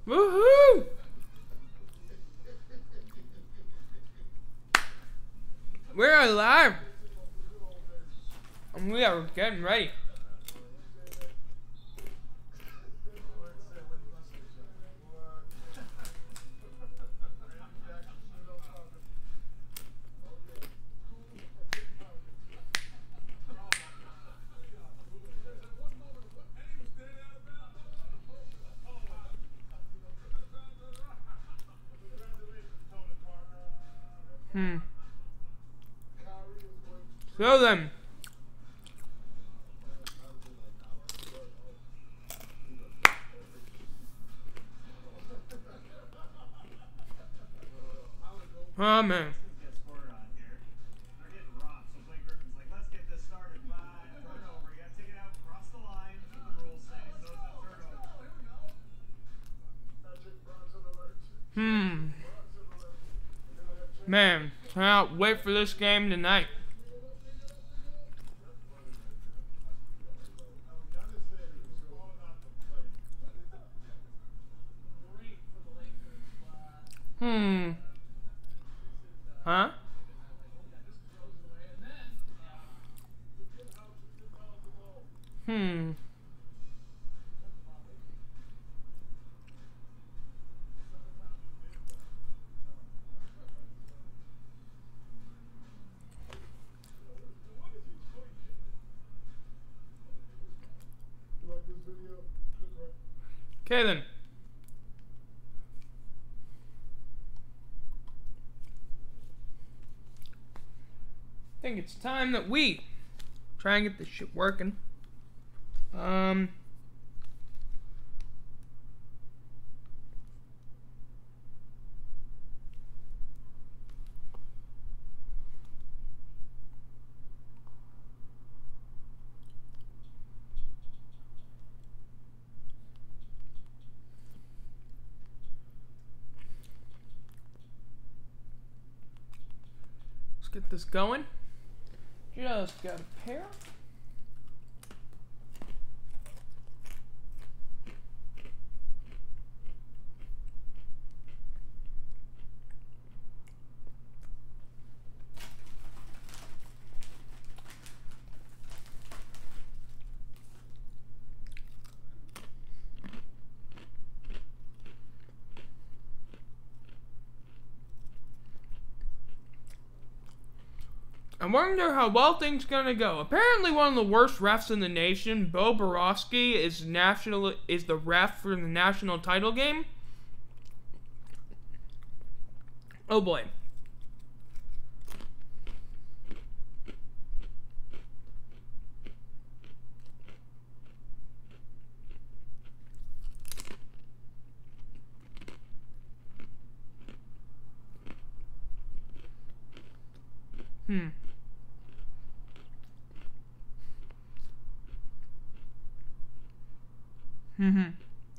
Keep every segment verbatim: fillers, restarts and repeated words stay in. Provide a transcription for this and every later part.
Woohoo! We're alive! And we are getting ready. Hmm. So then. Oh man. Hmm. Man, cannot wait for this game tonight. Hmm. Huh? Hmm. Okay then. I think it's time that we try and get this shit working. Um. Let's get this going. Just got a pair. I wonder how well things gonna go. Apparently, one of the worst refs in the nation, Bo Borowski, is national is the ref for the national title game. Oh boy. Hmm. Mm-hmm.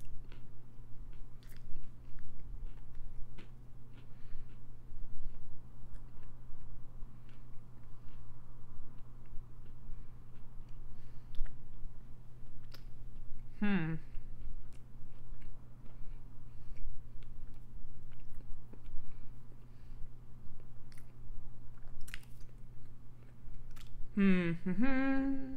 Hmm. Hmm. Hmm.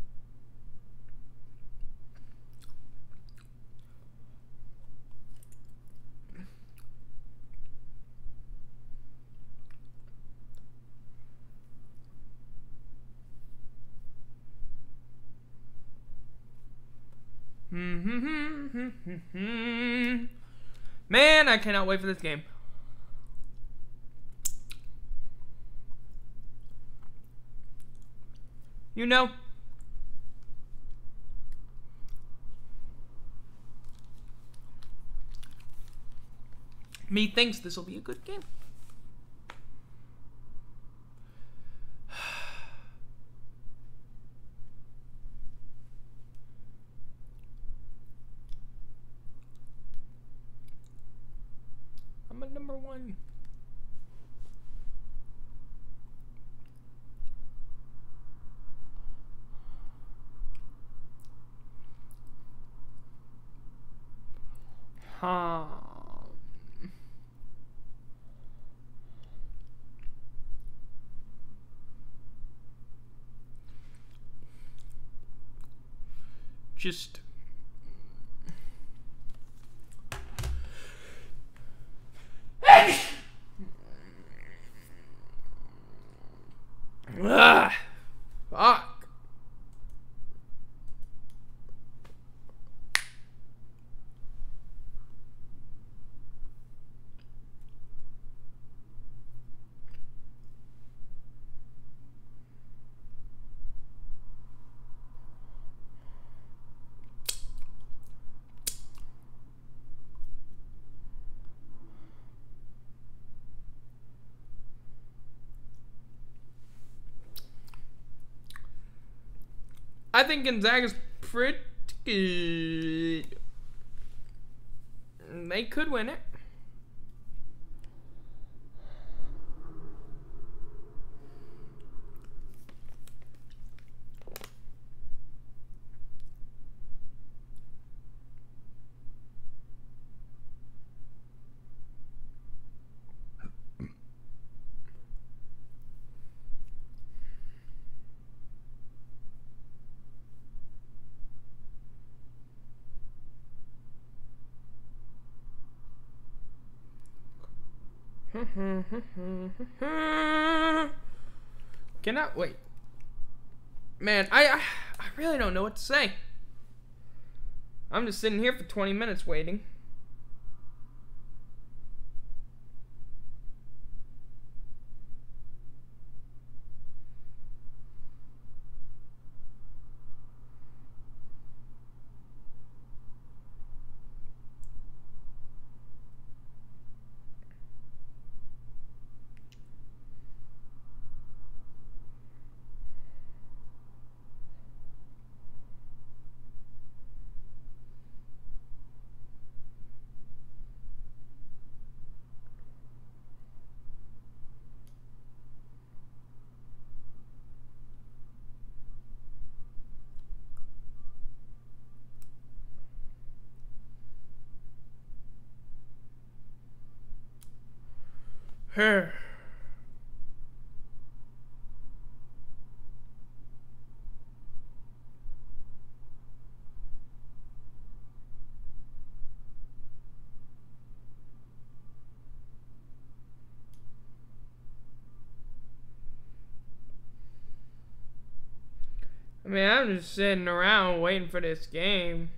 Hmm. Man, I cannot wait for this game. You know, me thinks this will be a good game. I'm a number one. Um, just ah, fuck. I think Gonzaga's pretty good. They could win it. Cannot wait. Man, I, I I really don't know what to say. I'm just sitting here for twenty minutes waiting. Her. I mean, I'm just sitting around waiting for this game.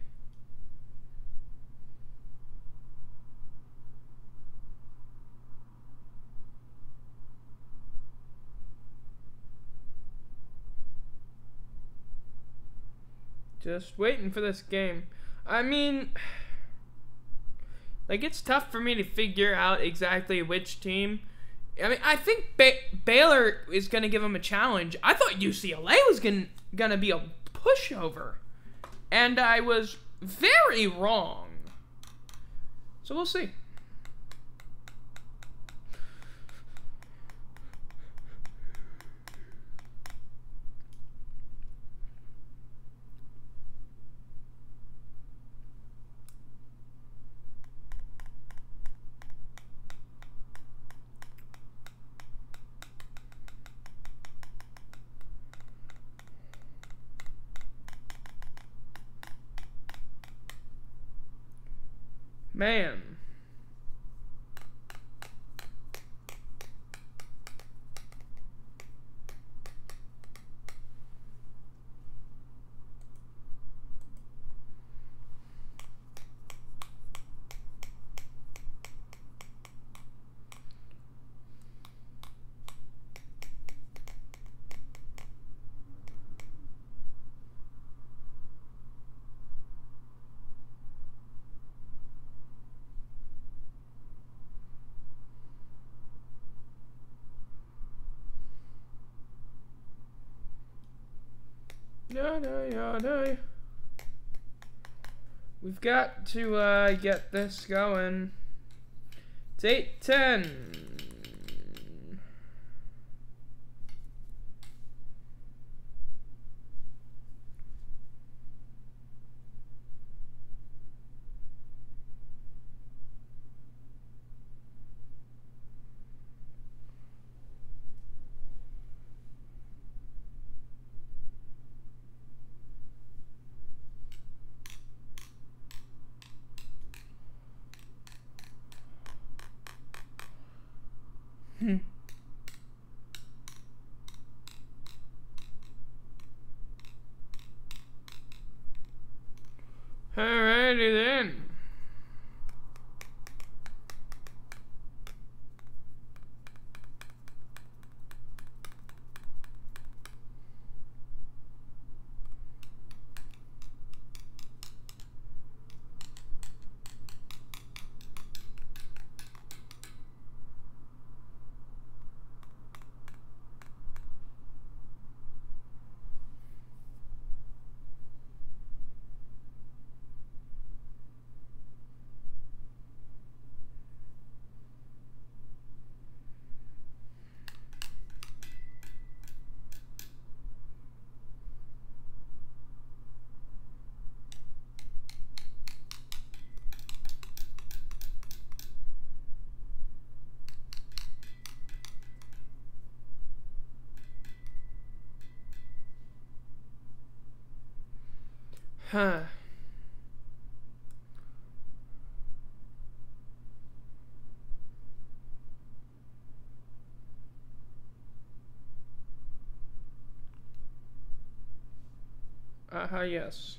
Just waiting for this game. I mean, like, it's tough for me to figure out exactly which team. I mean, I think ba Baylor is going to give them a challenge. I thought U C L A was going to be a pushover. And I was very wrong. So we'll see. Man. Yada, yada. We've got to uh, get this going. It's eight ten. Hmm. Alrighty then. Huh. Uh-huh, yes.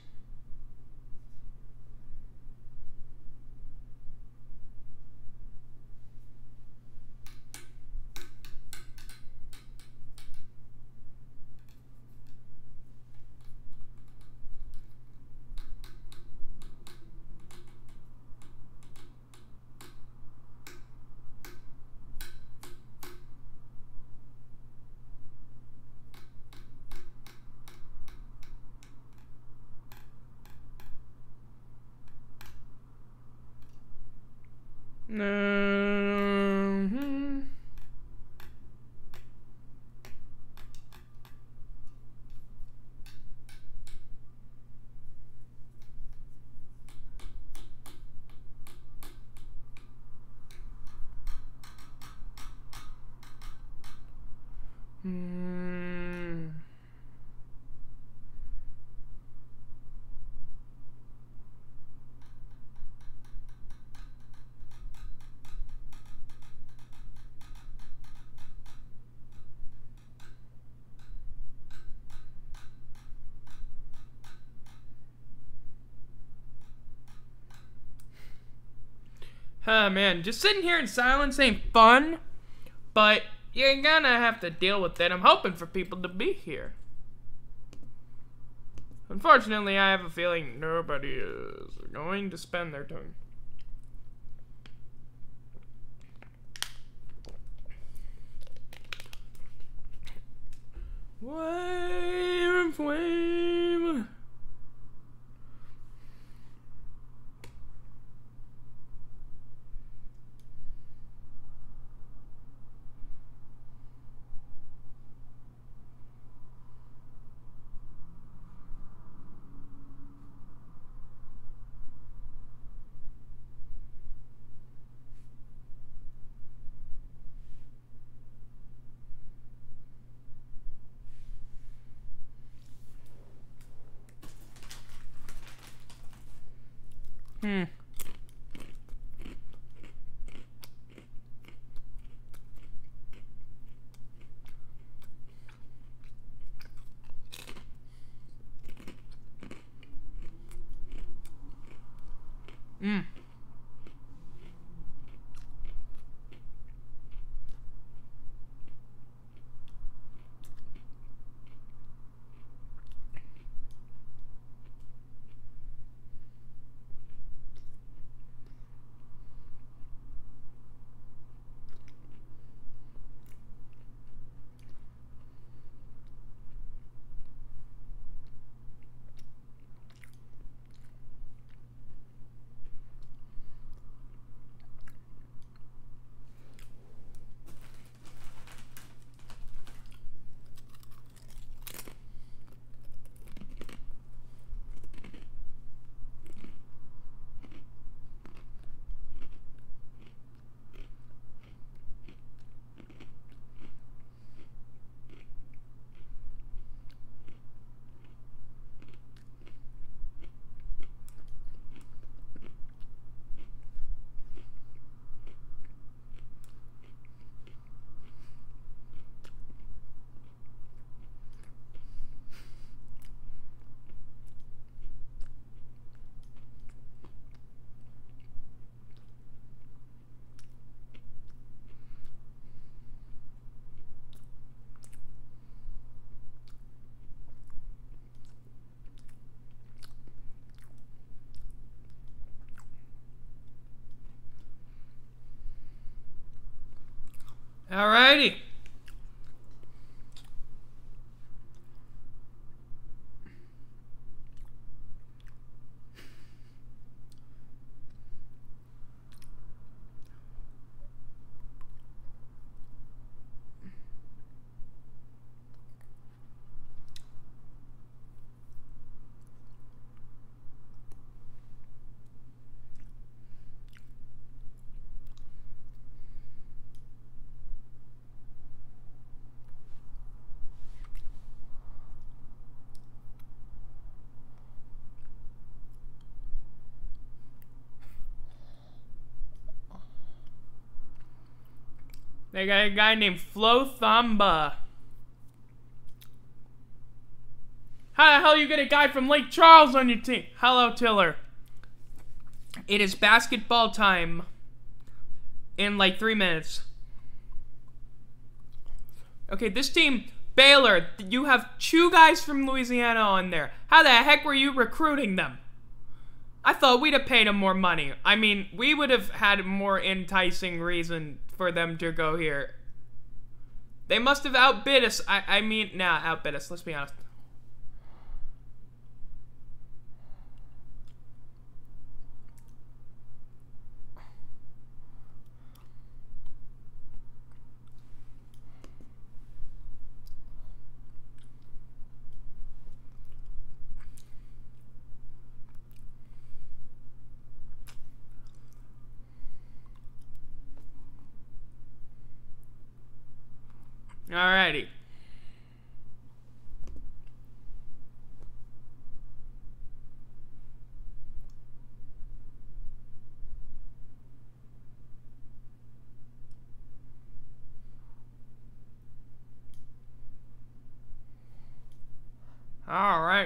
No. Hmm. Hmm. Huh, man, just sitting here in silence ain't fun, but you're gonna have to deal with it. I'm hoping for people to be here. Unfortunately, I have a feeling nobody is going to spend their time. Flame and flame. Hmm. Hmm. Alrighty. They got a guy named Flo Thamba. How the hell you get a guy from Lake Charles on your team? Hello, Tiller. It is basketball time. In like three minutes. Okay, this team, Baylor, you have two guys from Louisiana on there. How the heck were you recruiting them? I thought we'd have paid them more money. I mean, we would have had a more enticing reason for them to go here. They must have outbid us. I, I mean, nah, outbid us. Let's be honest. Alrighty. All right.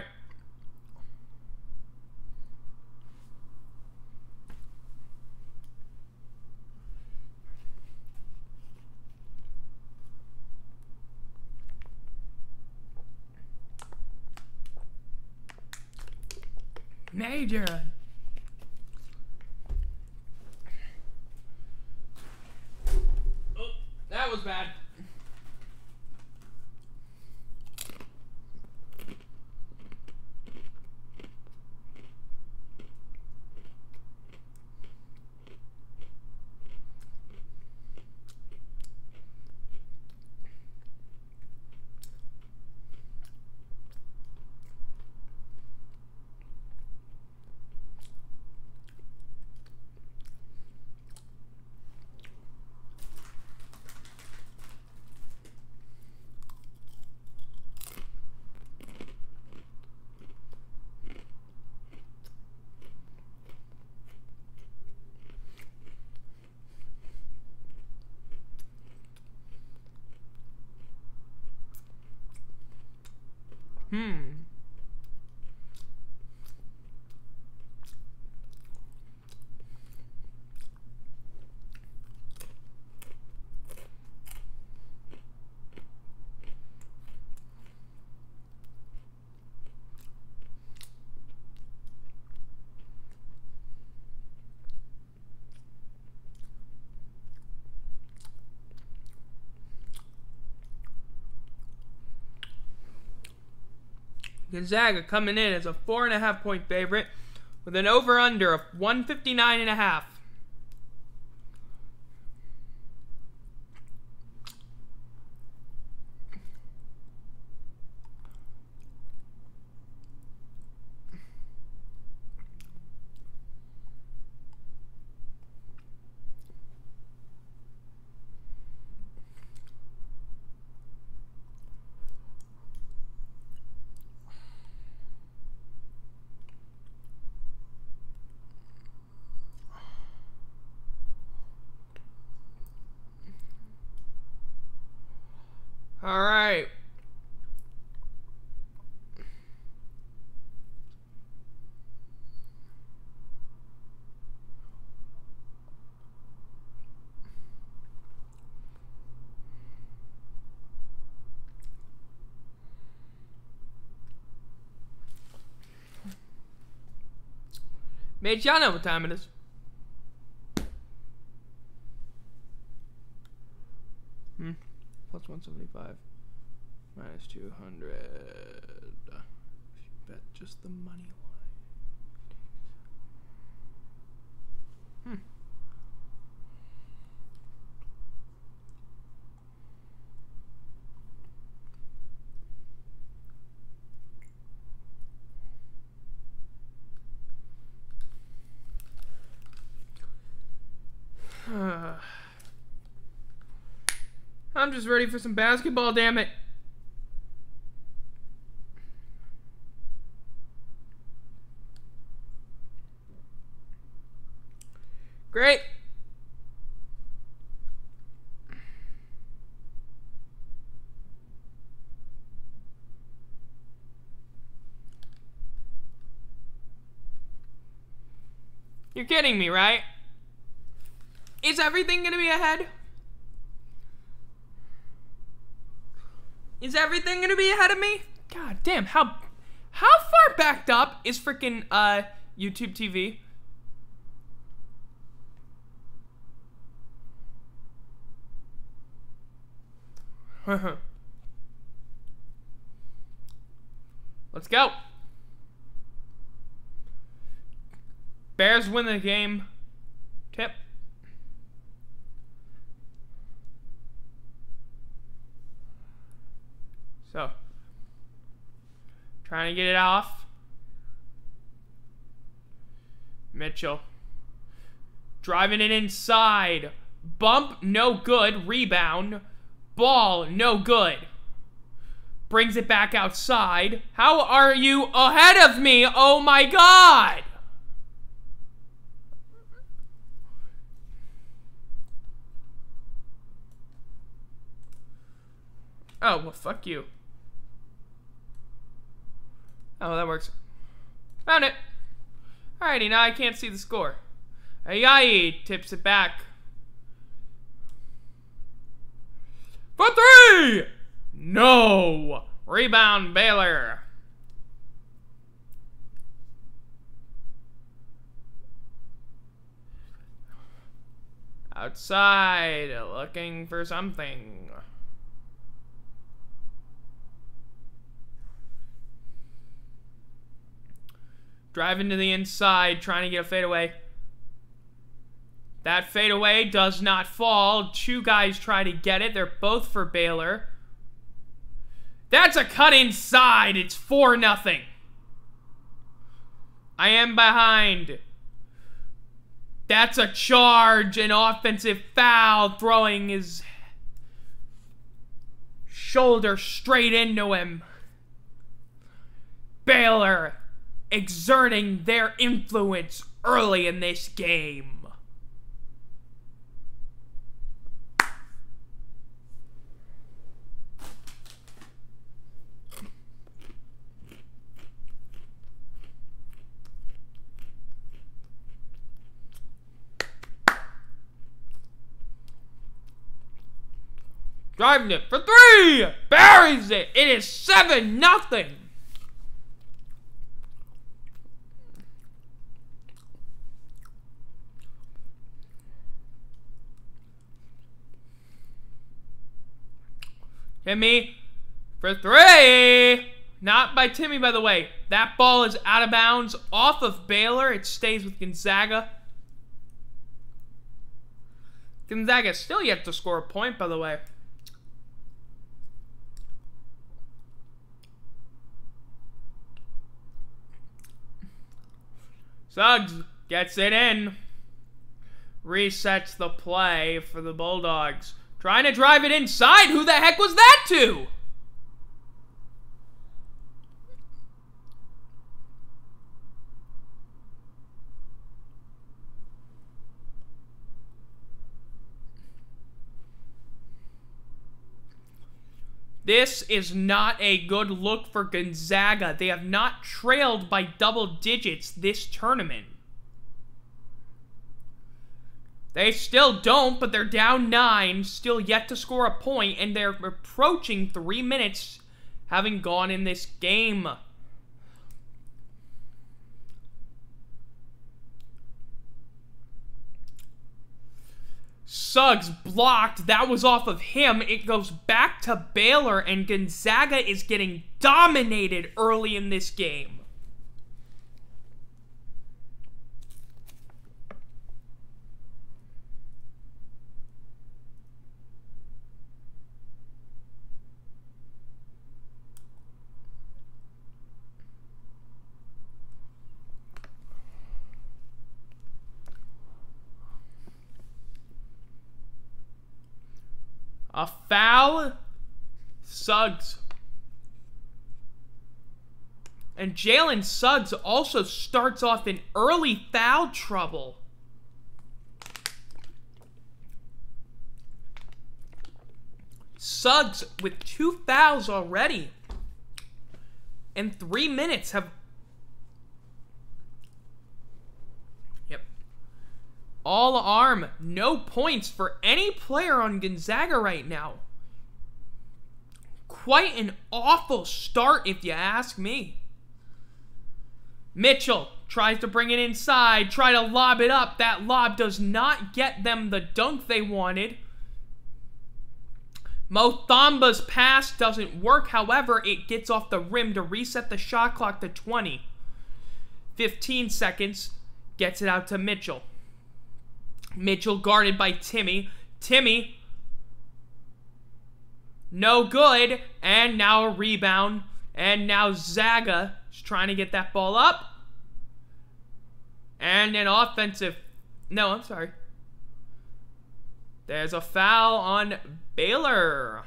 Major. Oh, that was bad. Hmm. Gonzaga coming in as a four and a half point favorite with an over-under of one fifty-nine and a half. All right. Mate, y'all know what time it is. Hmm. Plus one seventy-five. Minus two hundred. Bet just the money line. Hmm. I'm just ready for some basketball, damn it. Great. You're kidding me, right? Is everything gonna be ahead? Is everything gonna be ahead of me? God damn, how how far backed up is freaking uh YouTube T V? Let's go. Bears win the game. Tip. So, trying to get it off. Mitchell. Driving it inside. Bump, no good. Rebound. Ball, no good. Brings it back outside. How are you ahead of me? Oh my God! Oh, well, fuck you. Oh, that works. Found it. Alrighty, now I can't see the score. Ayayi tips it back. For three! No! Rebound, Baylor. Outside, looking for something. Driving to the inside, trying to get a fadeaway. That fadeaway does not fall. Two guys try to get it. They're both for Baylor. That's a cut inside. It's four nothing. I am behind. That's a charge. An offensive foul. Throwing his shoulder straight into him. Baylor exerting their influence early in this game. Driving it for three! Buries it! It is seven nothing! Timmy for three! Not by Timmy, by the way. That ball is out of bounds off of Baylor. It stays with Gonzaga. Gonzaga still yet to score a point, by the way. Suggs gets it in. Resets the play for the Bulldogs. Trying to drive it inside. Who the heck was that to? This is not a good look for Gonzaga. They have not trailed by double digits this tournament. They still don't, but they're down nine, still yet to score a point, and they're approaching three minutes having gone in this game. Suggs blocked. That was off of him. It goes back to Baylor, and Gonzaga is getting dominated early in this game. A foul. Suggs. And Jalen Suggs also starts off in early foul trouble. Suggs with two fouls already. In three minutes have... Yep. All arm. No points for any player on Gonzaga right now. Quite an awful start if you ask me. Mitchell tries to bring it inside, try to lob it up. That lob does not get them the dunk they wanted. Mo Thamba's pass doesn't work. However, it gets off the rim to reset the shot clock to twenty. fifteen seconds. Gets it out to Mitchell. Mitchell guarded by Timmy. Timmy. No good. And now a rebound. And now Zaga is trying to get that ball up. And an offensive... No, I'm sorry. There's a foul on Baylor.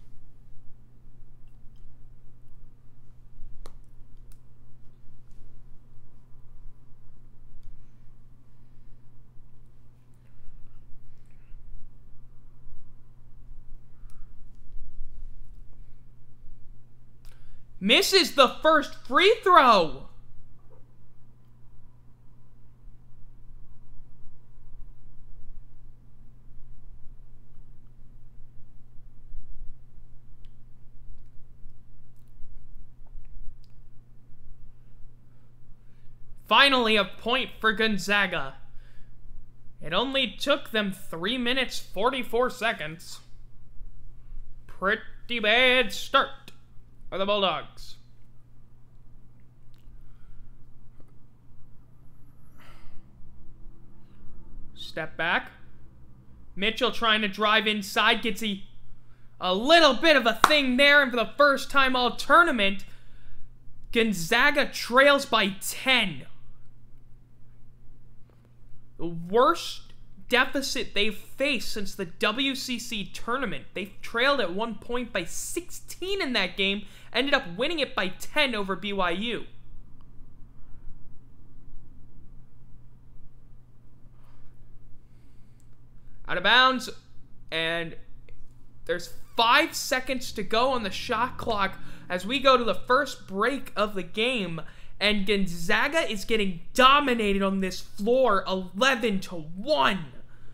Misses the first free throw. Finally, a point for Gonzaga. It only took them three minutes, forty-four seconds. Pretty bad start for the Bulldogs. Step back. Mitchell trying to drive inside. Gets a, a little bit of a thing there. And for the first time all tournament, Gonzaga trails by ten. The worst deficit they've faced since the W C C tournament. They've trailed at one point by sixteen in that game. Ended up winning it by ten over B Y U. Out of bounds. And there's five seconds to go on the shot clock as we go to the first break of the game. And Gonzaga is getting dominated on this floor eleven to one.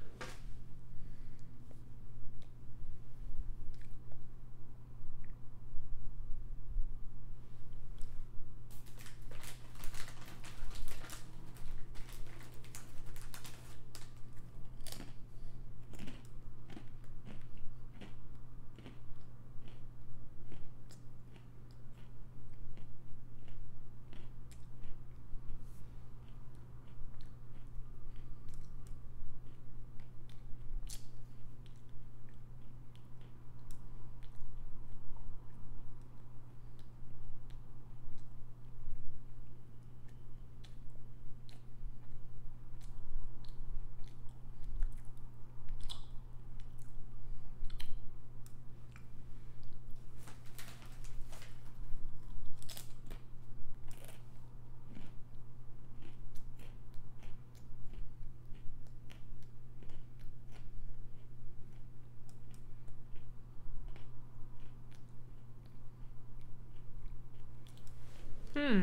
Hmm.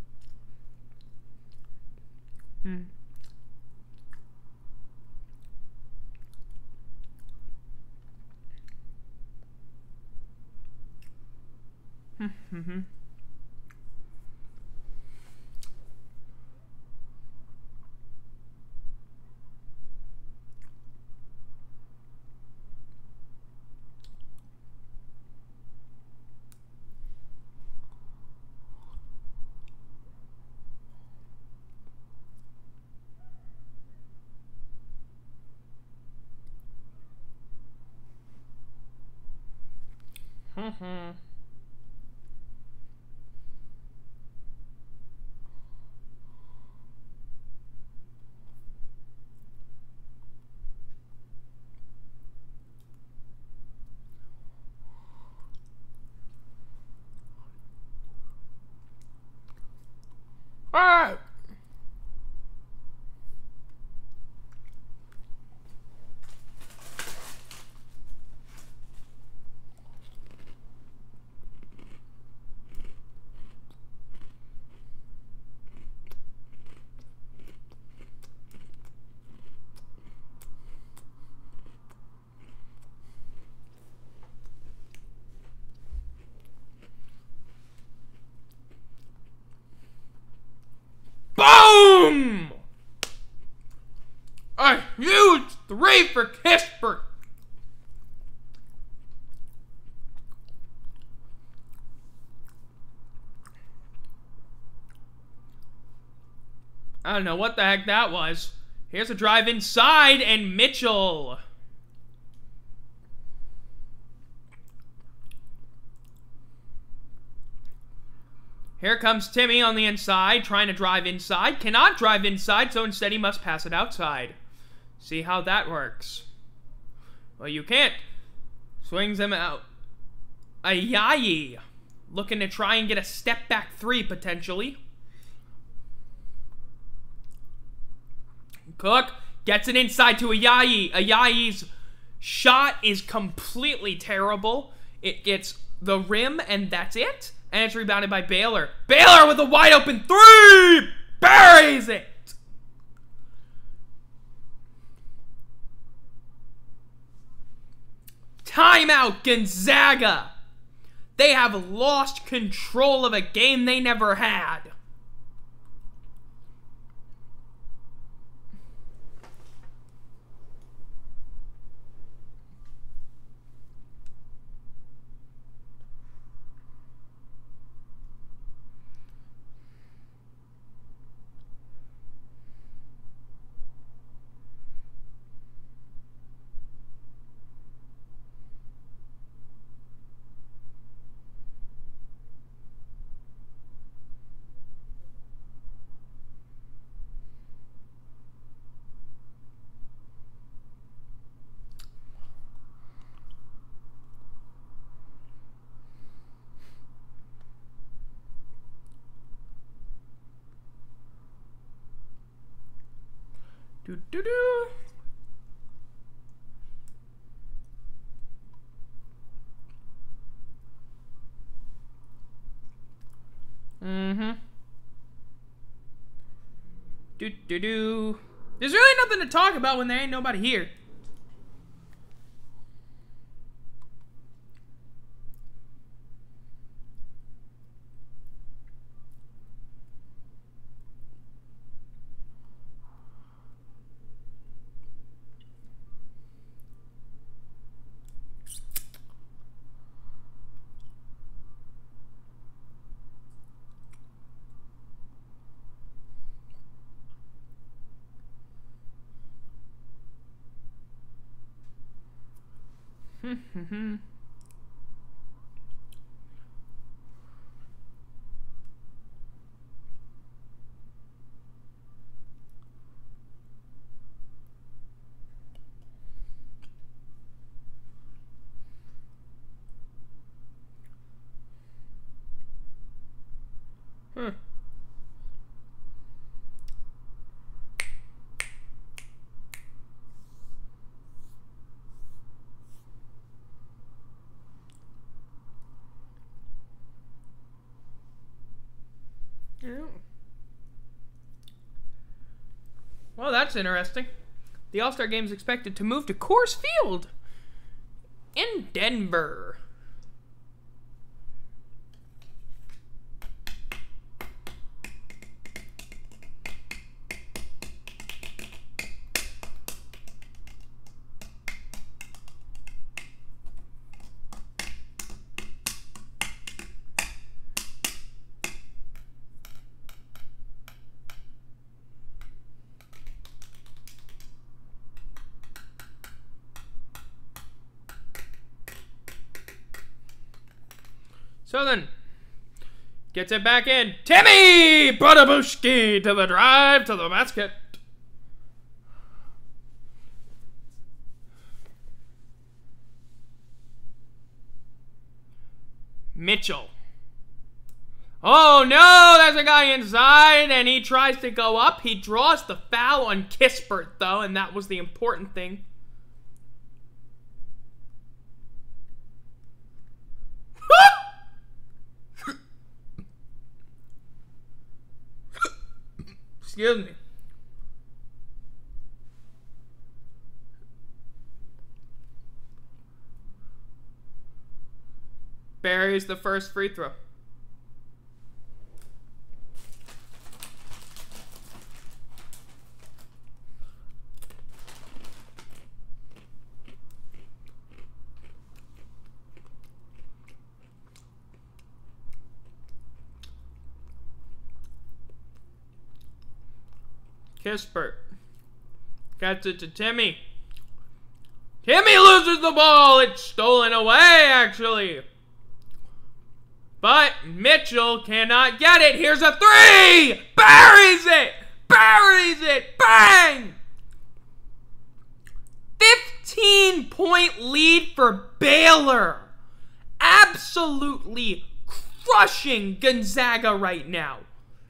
Hmm. Mm-hmm. Mm-hmm. All right. Boom! A huge three for Kispert. I don't know what the heck that was. Here's a drive inside, and Mitchell. Here comes Timmy on the inside, trying to drive inside. Cannot drive inside, so instead he must pass it outside. See how that works. Well, you can't. Swings him out. Ayayi. Looking to try and get a step back three, potentially. Cook gets it inside to Ayayi. Ayayi's shot is completely terrible. It gets the rim, and that's it. And it's rebounded by Baylor. Baylor with a wide open three! Buries it! Timeout, Gonzaga! They have lost control of a game they never had. Do do do. Mm-hmm. Do do do. There's really nothing to talk about when there ain't nobody here. Hmm. Huh. Yeah. Well, that's interesting. The All-Star Game is expected to move to Coors Field in Denver. So then, gets it back in. Timmy Budabushki to the drive to the basket. Mitchell. Oh no, there's a guy inside and he tries to go up. He draws the foul on Kispert though, and that was the important thing. Excuse me. Buries the first free throw. Kispert gets it to Timmy. Timmy loses the ball. It's stolen away, actually. But Mitchell cannot get it. Here's a three. Buries it. Buries it. Bang. fifteen point lead for Baylor. Absolutely crushing Gonzaga right now.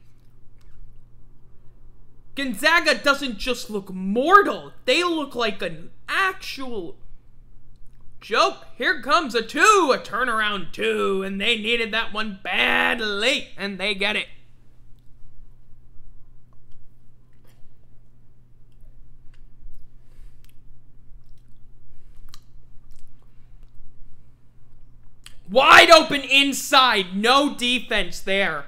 Gonzaga doesn't just look mortal. They look like an actual joke. Here comes a two, a turnaround two, and they needed that one badly, and they get it. Wide open inside, no defense there.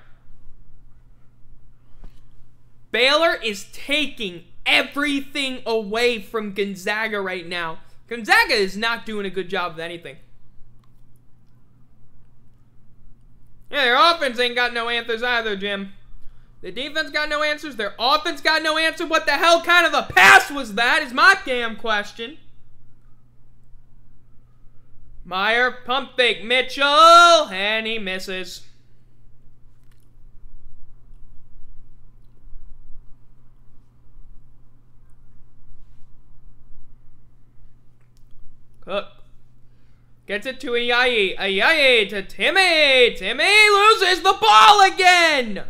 Baylor is taking everything away from Gonzaga right now. Gonzaga is not doing a good job of anything. Yeah, their offense ain't got no answers either, Jim. The defense got no answers. Their offense got no answer. What the hell kind of a pass was that is my damn question. Meyer, pump fake Mitchell, and he misses. Cook gets it to Ayayi. Ayayi to Timmy. Timmy loses the ball again.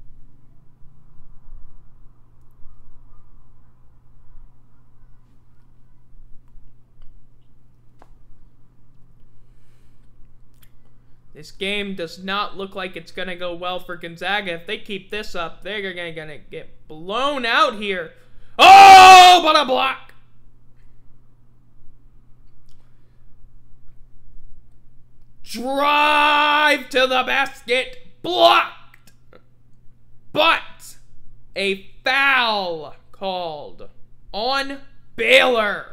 This game does not look like it's going to go well for Gonzaga. If they keep this up, they're going to get blown out here. Oh, but a block. Drive to the basket, blocked, but a foul called on Baylor.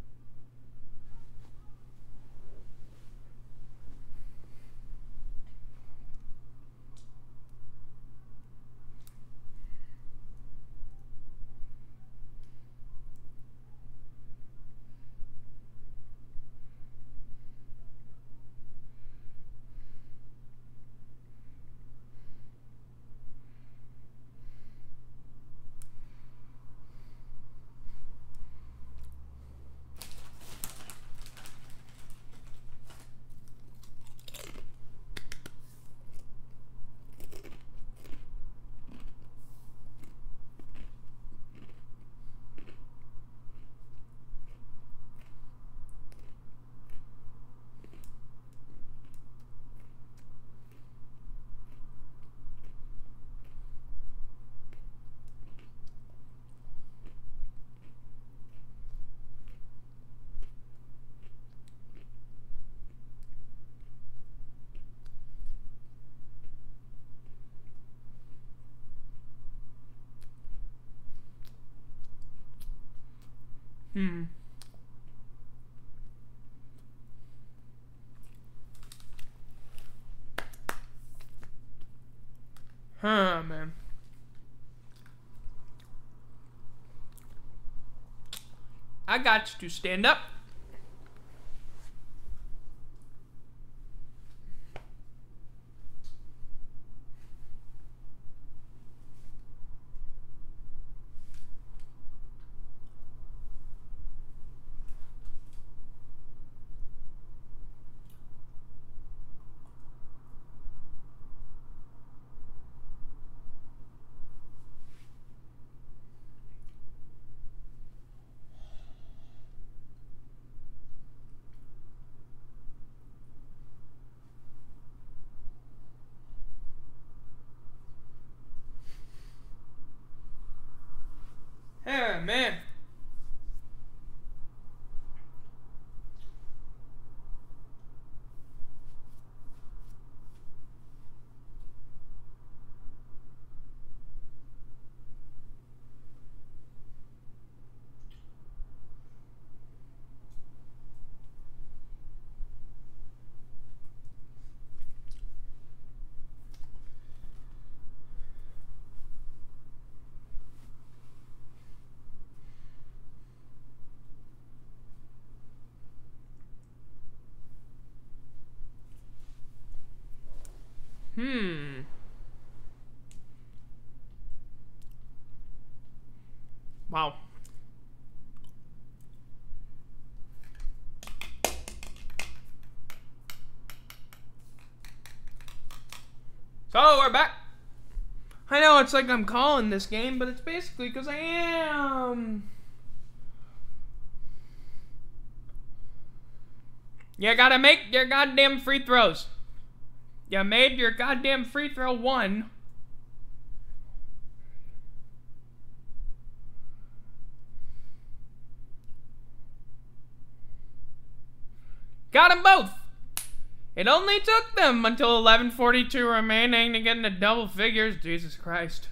Hmm. Huh, man. I got to stand up. Hmm. Wow. So, we're back. I know it's like I'm calling this game, but it's basically because I am. You gotta make your goddamn free throws. You made your goddamn free throw one. Got them both. It only took them until eleven forty-two remaining to get into double figures. Jesus Christ.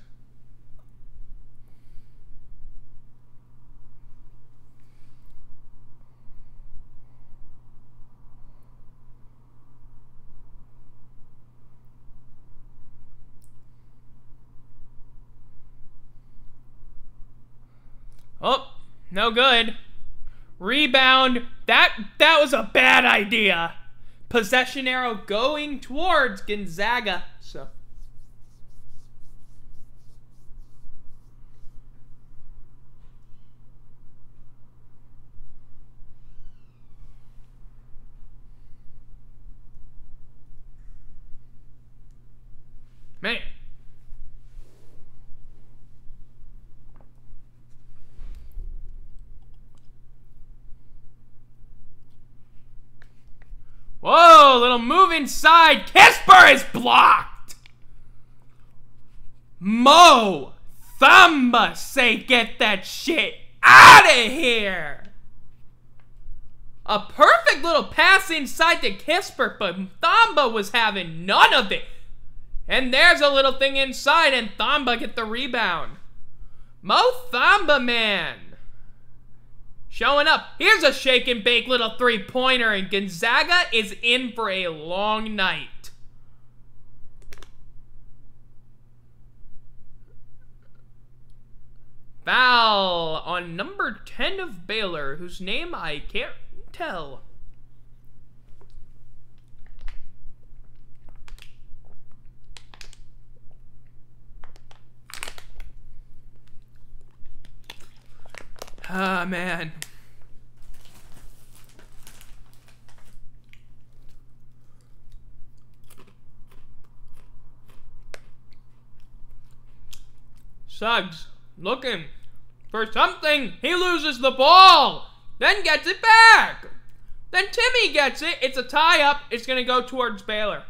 Oh, no good. Rebound. That that was a bad idea. Possession arrow going towards Gonzaga. So. Man. Whoa, little move inside. Kispert is blocked. Mo Thamba say get that shit out of here. A perfect little pass inside to Kispert, but Thamba was having none of it. And there's a little thing inside, and Thamba get the rebound. Mo Thamba, man. Showing up. Here's a shake and bake little three-pointer, and Gonzaga is in for a long night. Foul on number ten of Baylor, whose name I can't tell. Ah, man. Suggs looking for something. He loses the ball, then gets it back. Then Timmy gets it. It's a tie-up. It's going to go towards Baylor.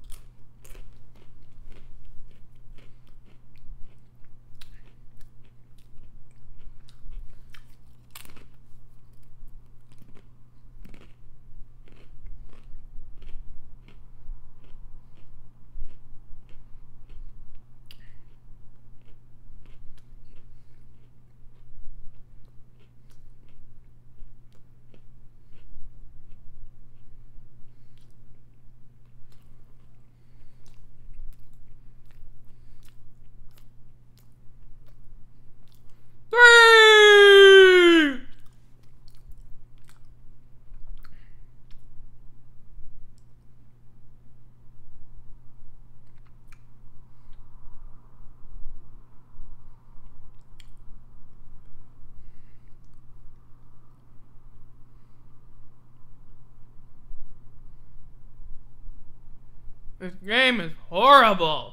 Three! This game is horrible.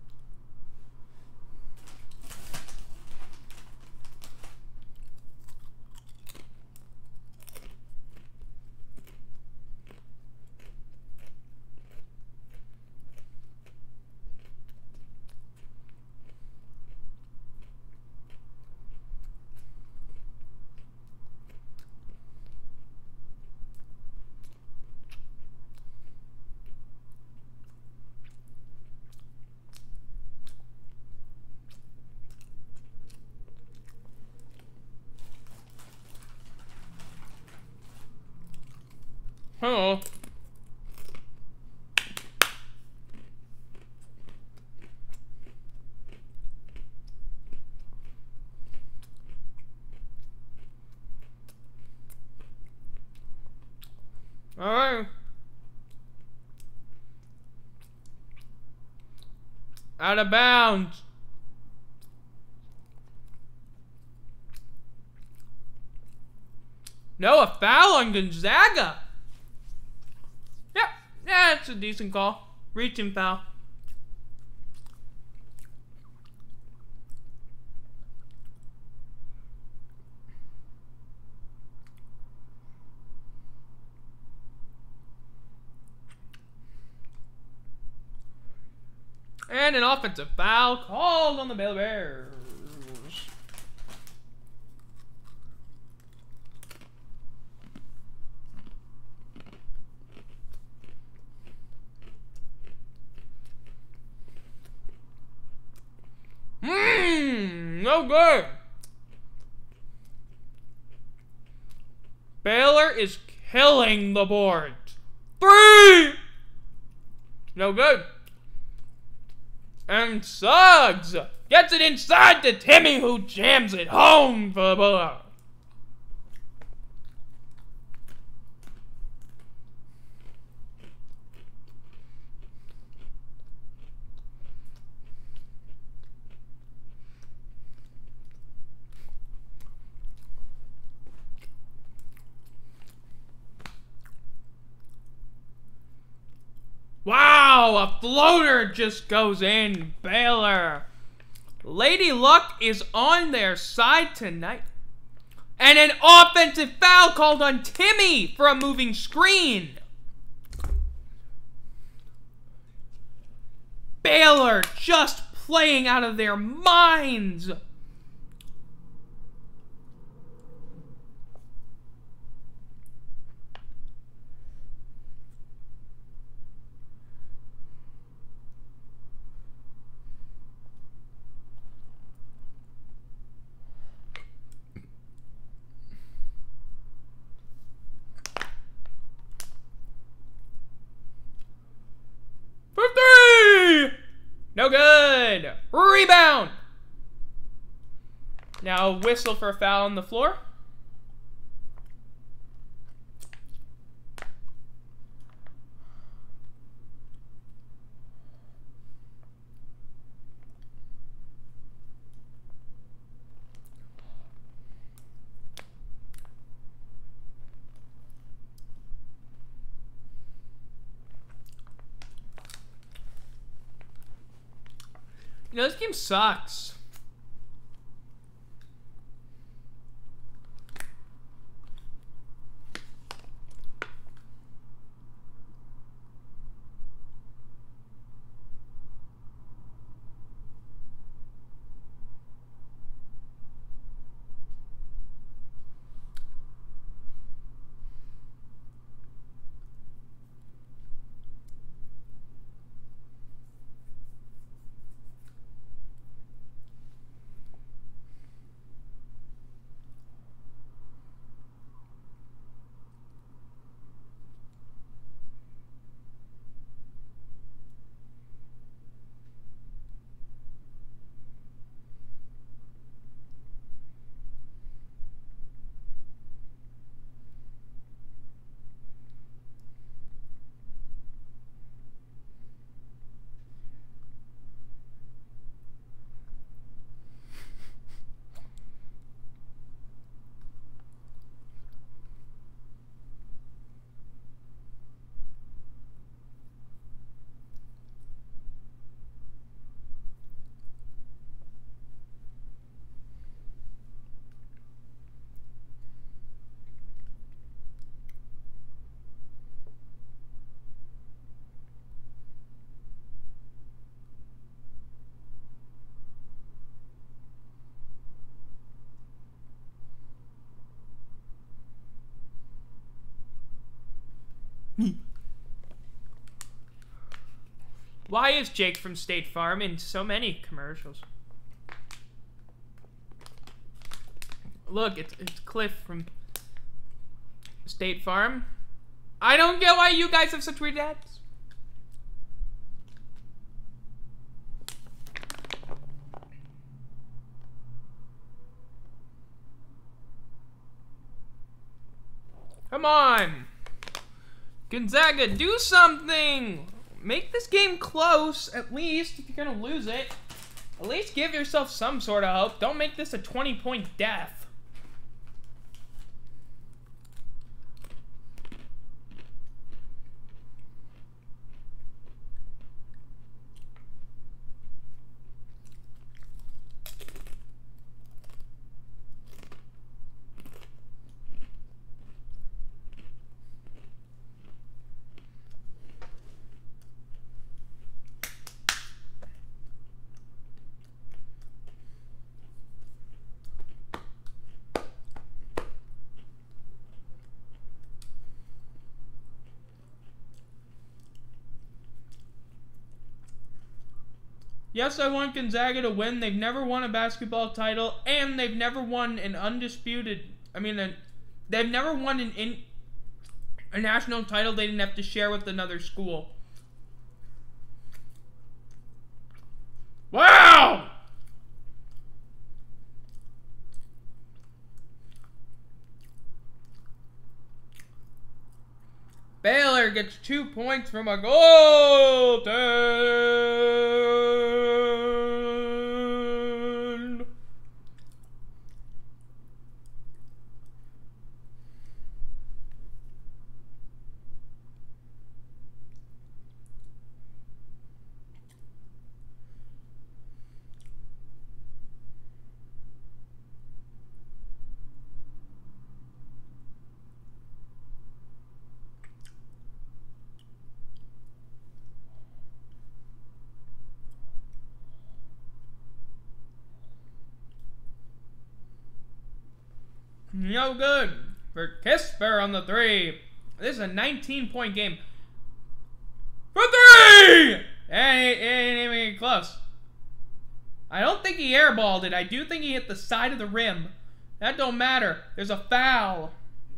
Hello. All right. Out of bounds. No, a foul on Gonzaga. Yep, yeah, it's a decent call. Reaching foul. And an offensive foul called on the Baylor Bears. Mmm, no good. Baylor is killing the board. Three! No good. And Suggs gets it inside to Timmy, who jams it home for the Bulldogs. Wow, a floater just goes in. Baylor. Lady Luck is on their side tonight. And an offensive foul called on Timmy for a moving screen. Baylor just playing out of their minds. No good. Rebound. Now whistle for a foul on the floor. You know, this game sucks. Why is Jake from State Farm in so many commercials? Look, it's, it's Cliff from State Farm. I don't get why you guys have such weird ads. Come on. Gonzaga, do something. make this game close, at least, if you're gonna lose it. At least give yourself some sort of hope. Don't make this a twenty-point death. Yes, I want Gonzaga to win. They've never won a basketball title, and they've never won an undisputed. I mean, a, they've never won an in, a national title they didn't have to share with another school. Wow! Baylor gets two points from a goal. No good for Kisper on the three. This is a nineteen point game. For three! And it ain't even close. I don't think he airballed it. I do think he hit the side of the rim. That don't matter. There's a foul.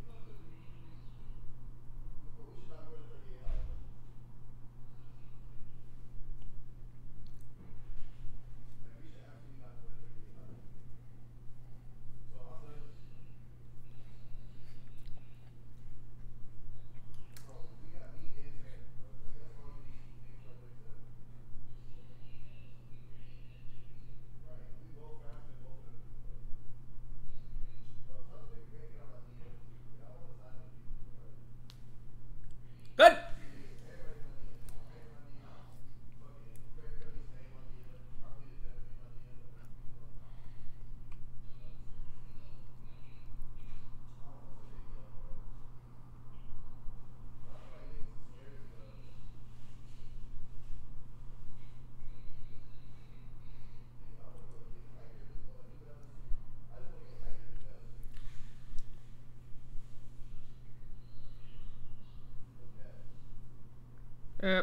Good. Yep.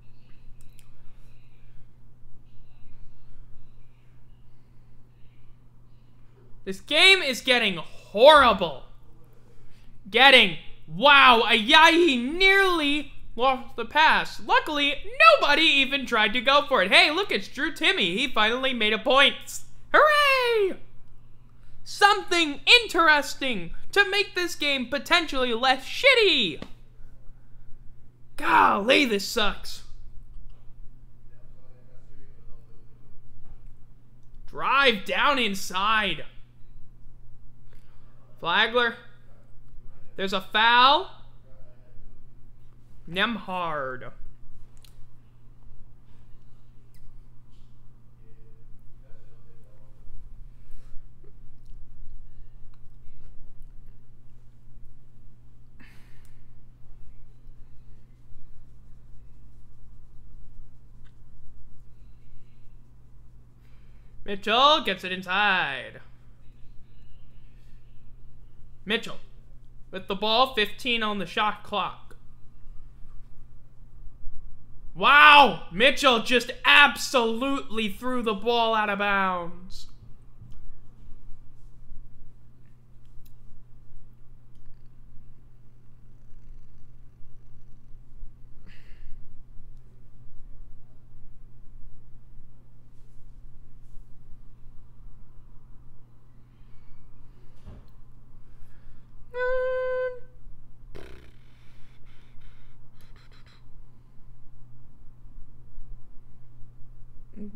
This game is getting horrible. Getting, wow, Ayayi nearly lost the pass. Luckily, nobody even tried to go for it. Hey, look, it's Drew Timme. He finally made a point. Hooray! Something interesting to make this game potentially less shitty. Golly, this sucks. Drive down inside. Flagler. There's a foul. Nembhard. Mitchell gets it inside. Mitchell with the ball, fifteen on the shot clock. Wow! Mitchell just absolutely threw the ball out of bounds.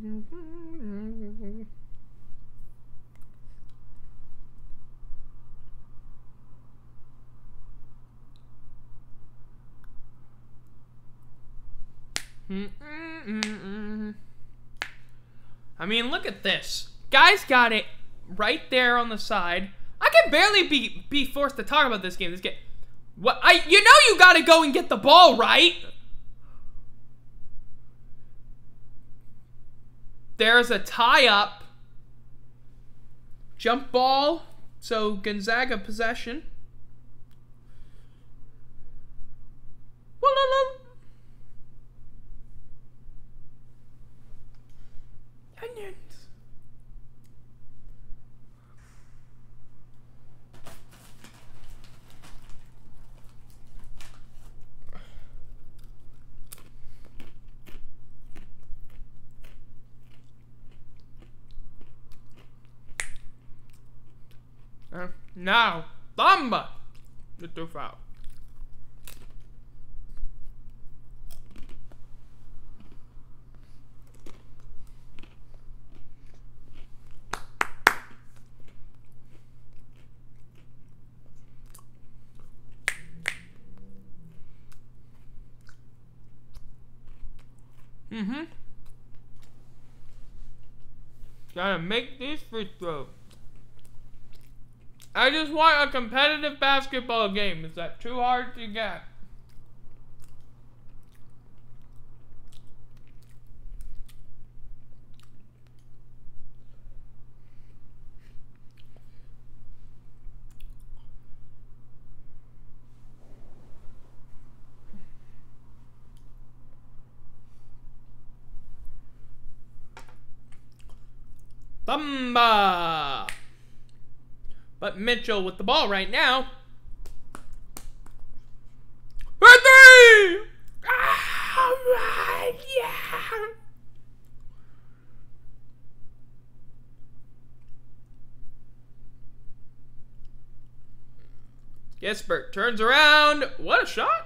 I mean, look at this. Guys got it right there on the side. I can barely be be forced to talk about this game. This game. What I you know you gotta go and get the ball, right? There's a tie-up. Jump ball. So Gonzaga possession. Onions. Uh, now, Thamba. Get the foul. Mm-hmm. Gotta make these free throws. I just want a competitive basketball game. Is that too hard to get? Thamba! But Mitchell with the ball right now. For three! All right, yeah! Gisbert turns around. What a shot!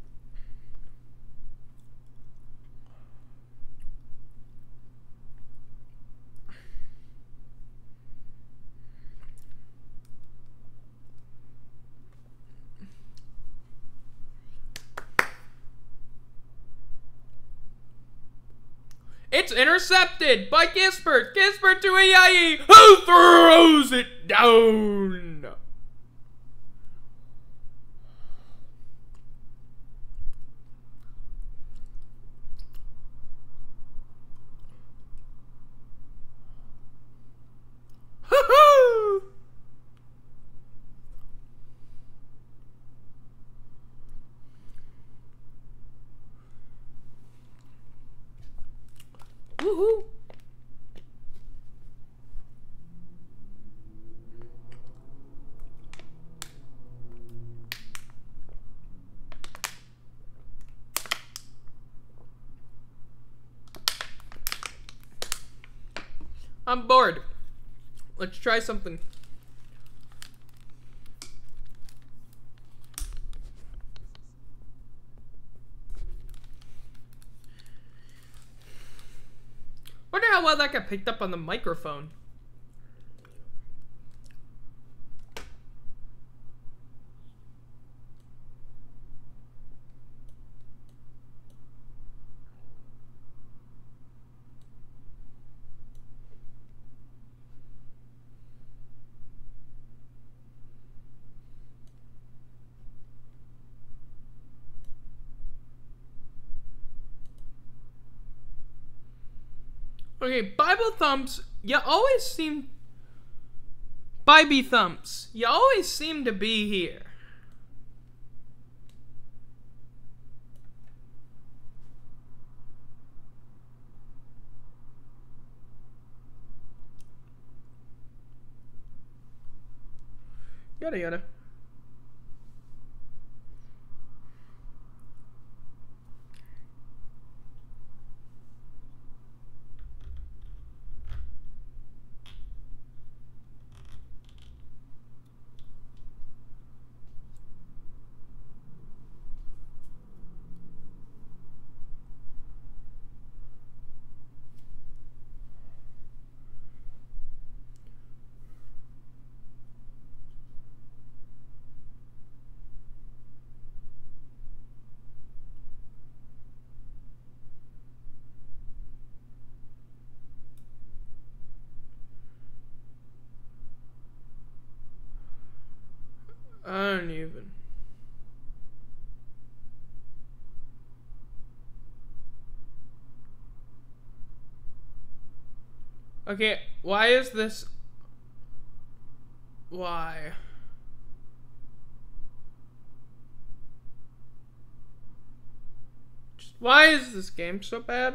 It's intercepted by Gisbert. Gisbert to Ayayi, who throws it down. Woohoo! I'm bored. Let's try something. Wonder how well that got picked up on the microphone. Okay, Bible Thumps, you always seem... Bible Thumps, you always seem to be here. Yada yada. even. Okay, why is this... Why? Just why is this game so bad?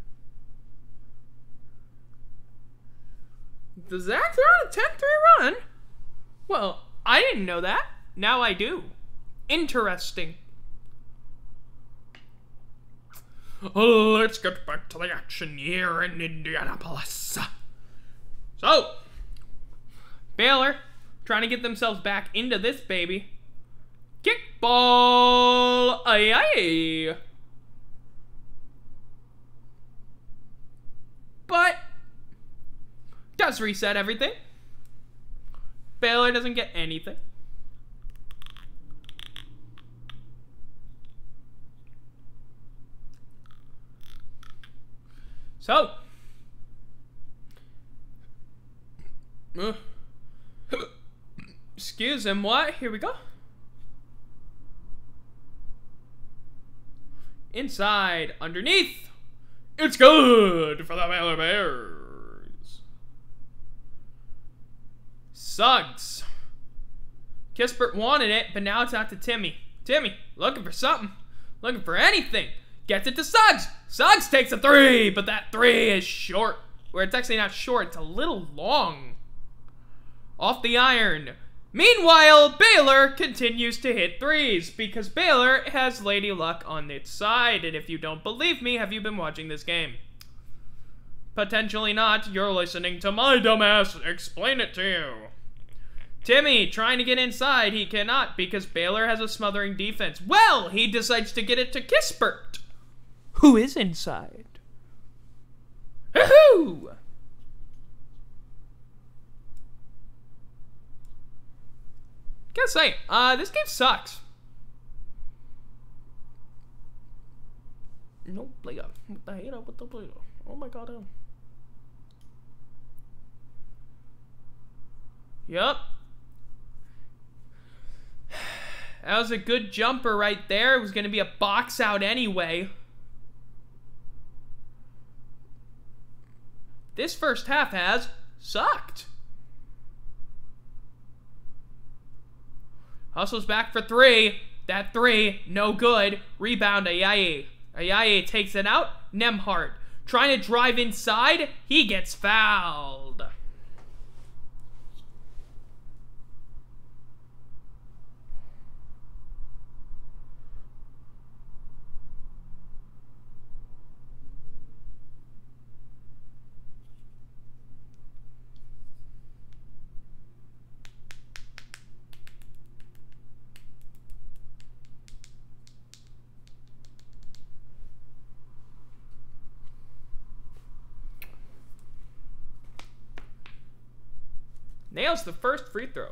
Does Zach throw a ten three run? Well, I didn't know that. Now I do. Interesting. Let's get back to the action here in Indianapolis. So, Baylor trying to get themselves back into this baby. Kickball! Aye aye! But does reset everything. Baylor doesn't get anything. So, uh, excuse him, what? Here we go. Inside, underneath. It's good for the Baylor Bears. Suggs. Kispert wanted it, but now it's out to Timmy. Timmy, looking for something. Looking for anything. Gets it to Suggs. Suggs takes a three, but that three is short. Where it's actually not short, it's a little long. Off the iron. Meanwhile, Baylor continues to hit threes because Baylor has Lady Luck on its side. And if you don't believe me, have you been watching this game? Potentially not. You're listening to my dumbass explain it to you. Timmy trying to get inside. He cannot because Baylor has a smothering defense. Well, he decides to get it to Kispert, who is inside. Woohoo! Gotta say, uh, this game sucks. No player. What the hell? What the player? Oh my god. Um. Yup. That was a good jumper right there. It was gonna be a box out anyway. This first half has sucked. Hustles back for three. That three, no good. Rebound, Ayaye. Ayaye takes it out. Nembhard trying to drive inside. He gets fouled. Nails the first free throw.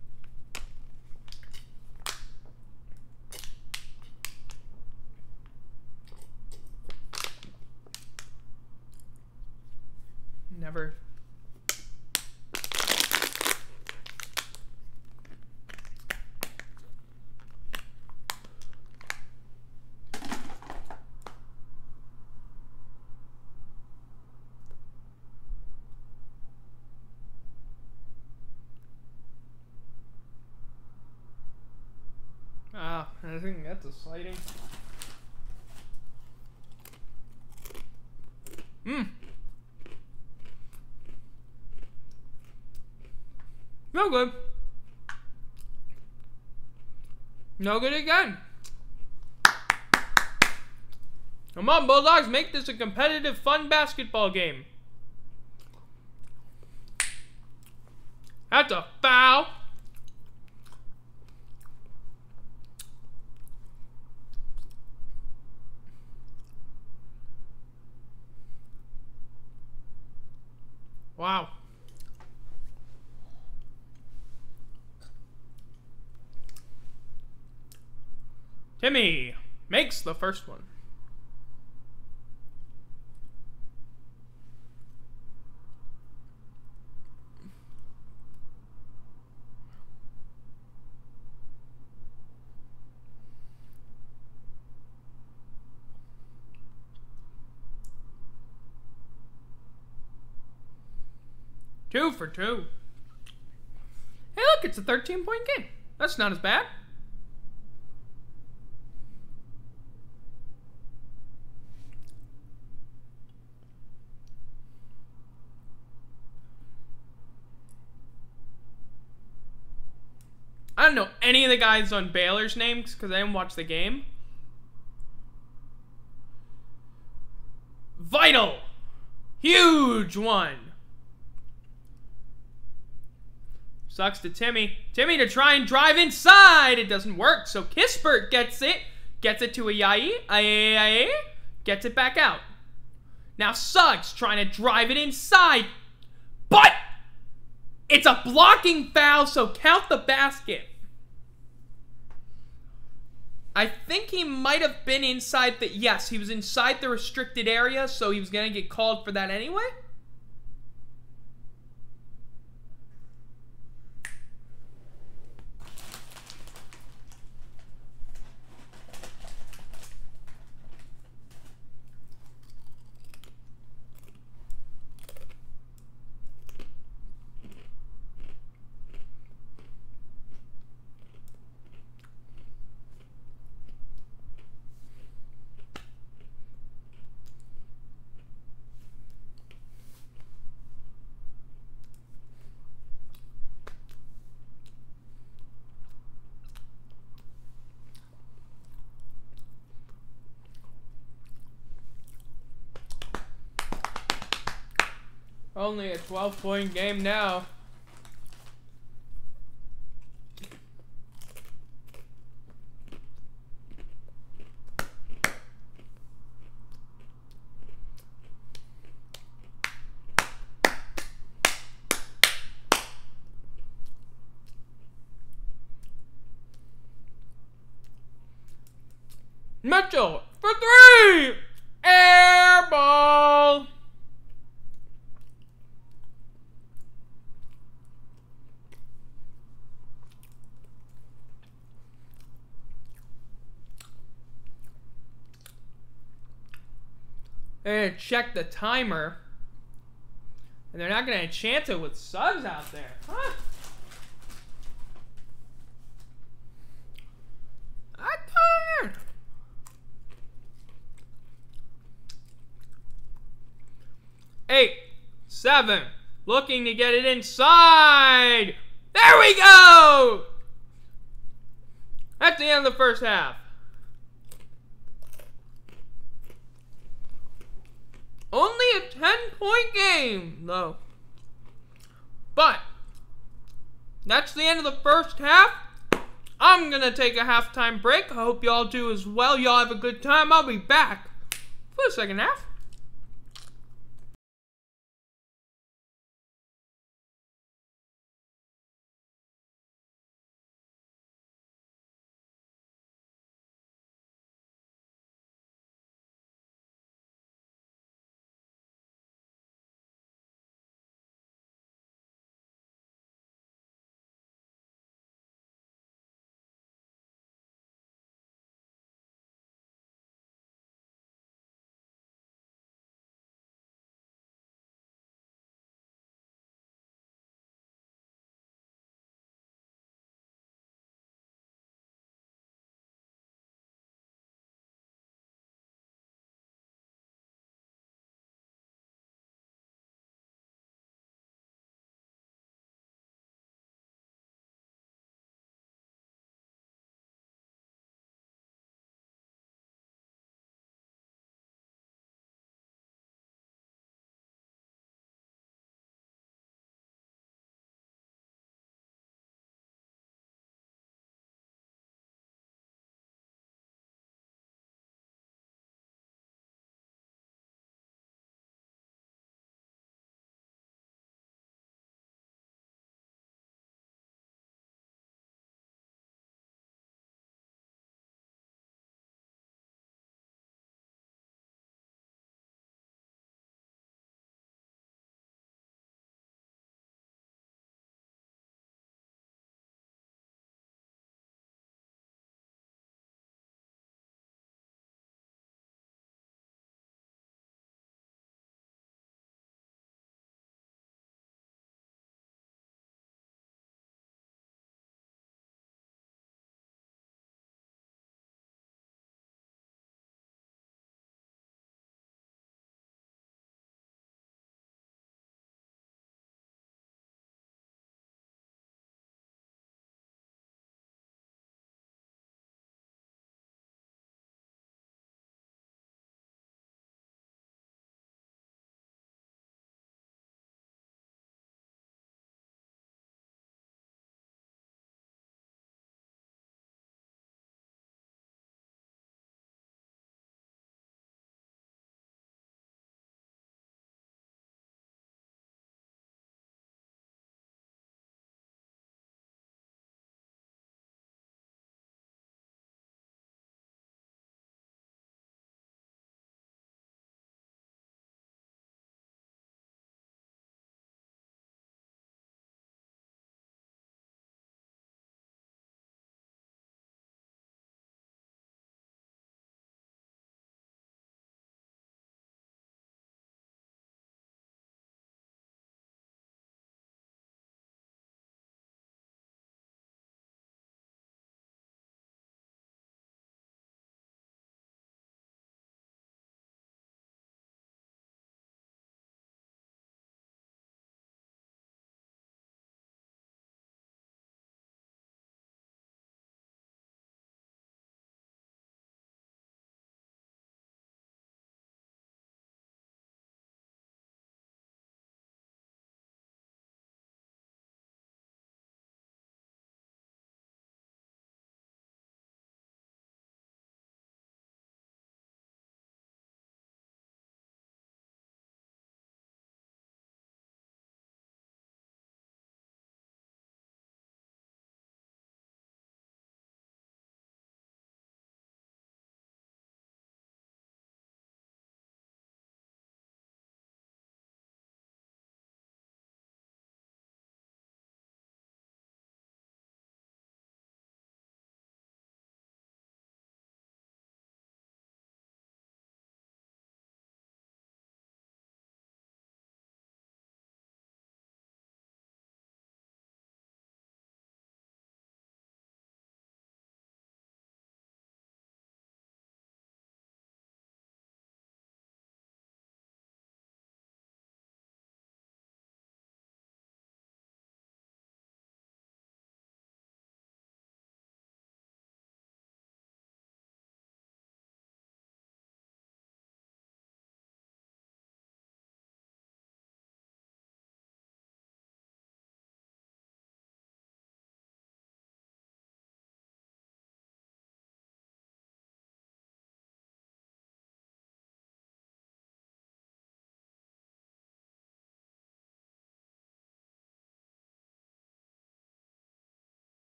Never. Ah, I think that's a sighting. Hmm. No good. No good again. Come on, Bulldogs, make this a competitive, fun basketball game. That's a foul. Wow. Timmy makes the first one. Two for two. Hey, look, it's a thirteen point game. That's not as bad. I don't know any of the guys on Baylor's names because I didn't watch the game. Vital. Huge one. Sucks to Timmy. Timmy to try and drive inside. It doesn't work. So Kispert gets it. Gets it to Ayayi. Ayayi. Gets it back out. Now Suggs trying to drive it inside. But it's a blocking foul, so count the basket. I think he might have been inside the... Yes, he was inside the restricted area, so he was going to get called for that anyway. Only a twelve point game now. Mitchell for three! Air ball! They're gonna check the timer. And they're not gonna chance it with Suggs out there. Huh? I don't know. Eight, seven, looking to get it inside. There we go! That's the end of the first half. Only a ten point game, though. But that's the end of the first half. I'm gonna take a halftime break. I hope y'all do as well. Y'all have a good time. I'll be back for the second half.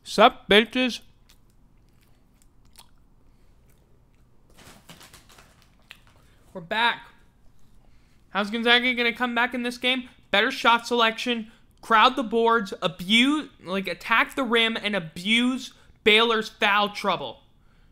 Sup, bitches? We're back. How's Gonzaga gonna come back in this game? Better shot selection, crowd the boards, abuse, like attack the rim, and abuse Baylor's foul trouble.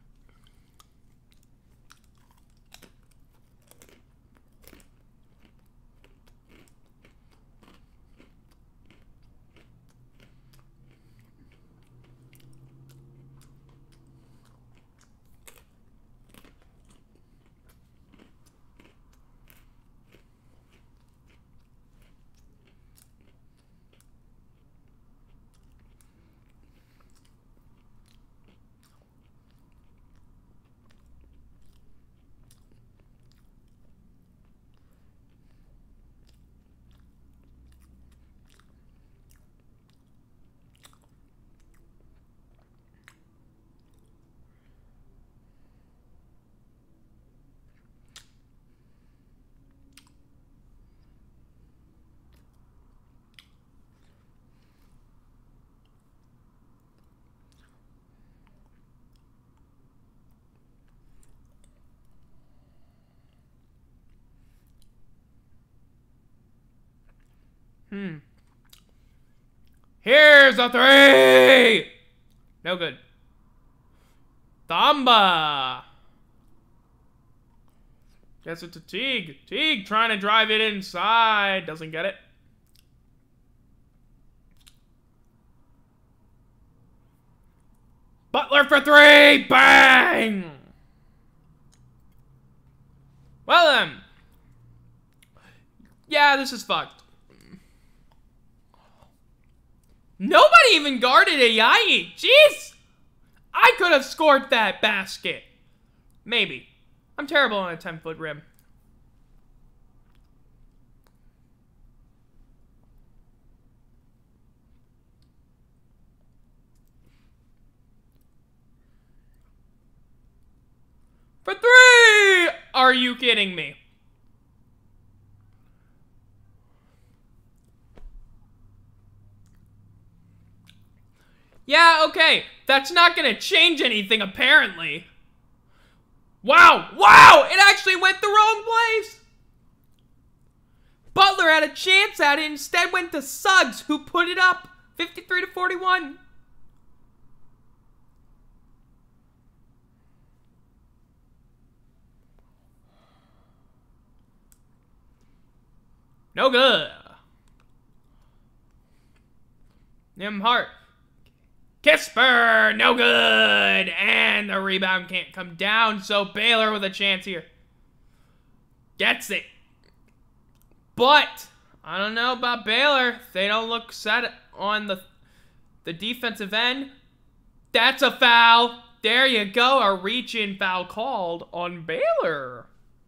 Hmm. Here's a three! No good. Thamba! Guess it's a Teague. Teague trying to drive it inside. Doesn't get it. Butler for three! Bang! Well then. Yeah, this is fucked. Nobody even guarded Ayayi. Jeez! I could have scored that basket. Maybe. I'm terrible on a ten-foot rim. For three! Are you kidding me? Yeah, okay. That's not gonna change anything, apparently. Wow! Wow! It actually went the wrong place! Butler had a chance at it, instead went to Suggs, who put it up fifty-three to forty-one. No good. Nimhart. Kisper, no good, and the rebound can't come down, so Baylor with a chance here. Gets it. But, I don't know about Baylor. They don't look set on the, the defensive end. That's a foul. There you go, a reach-in foul called on Baylor.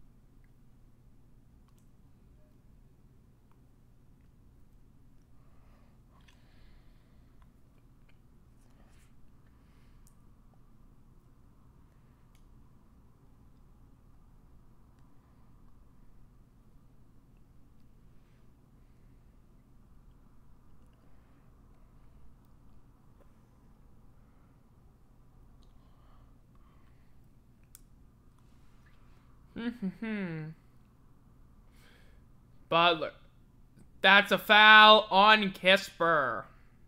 Butler. That's a foul on Kisper.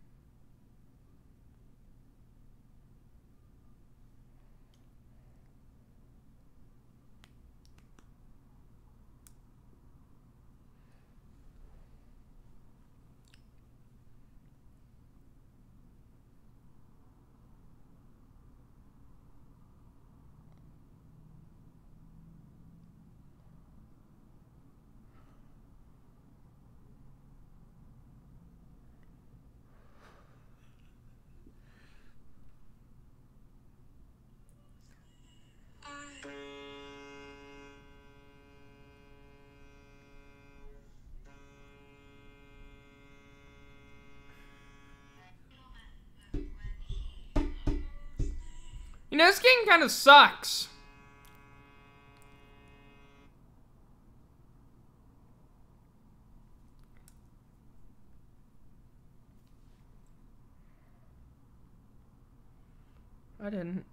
You know, this game kind of sucks. I didn't.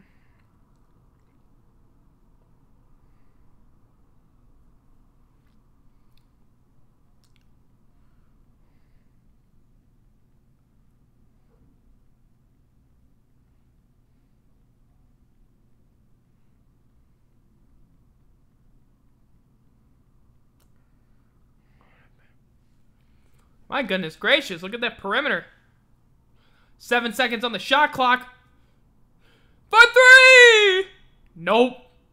My goodness gracious, look at that perimeter. Seven seconds on the shot clock. For three! Nope.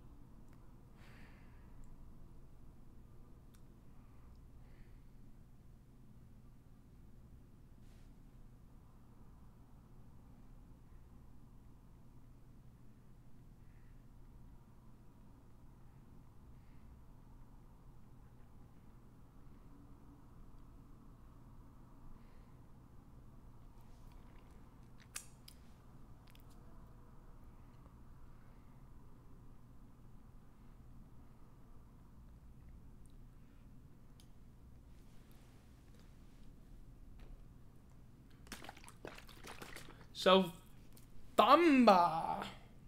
So, Thamba.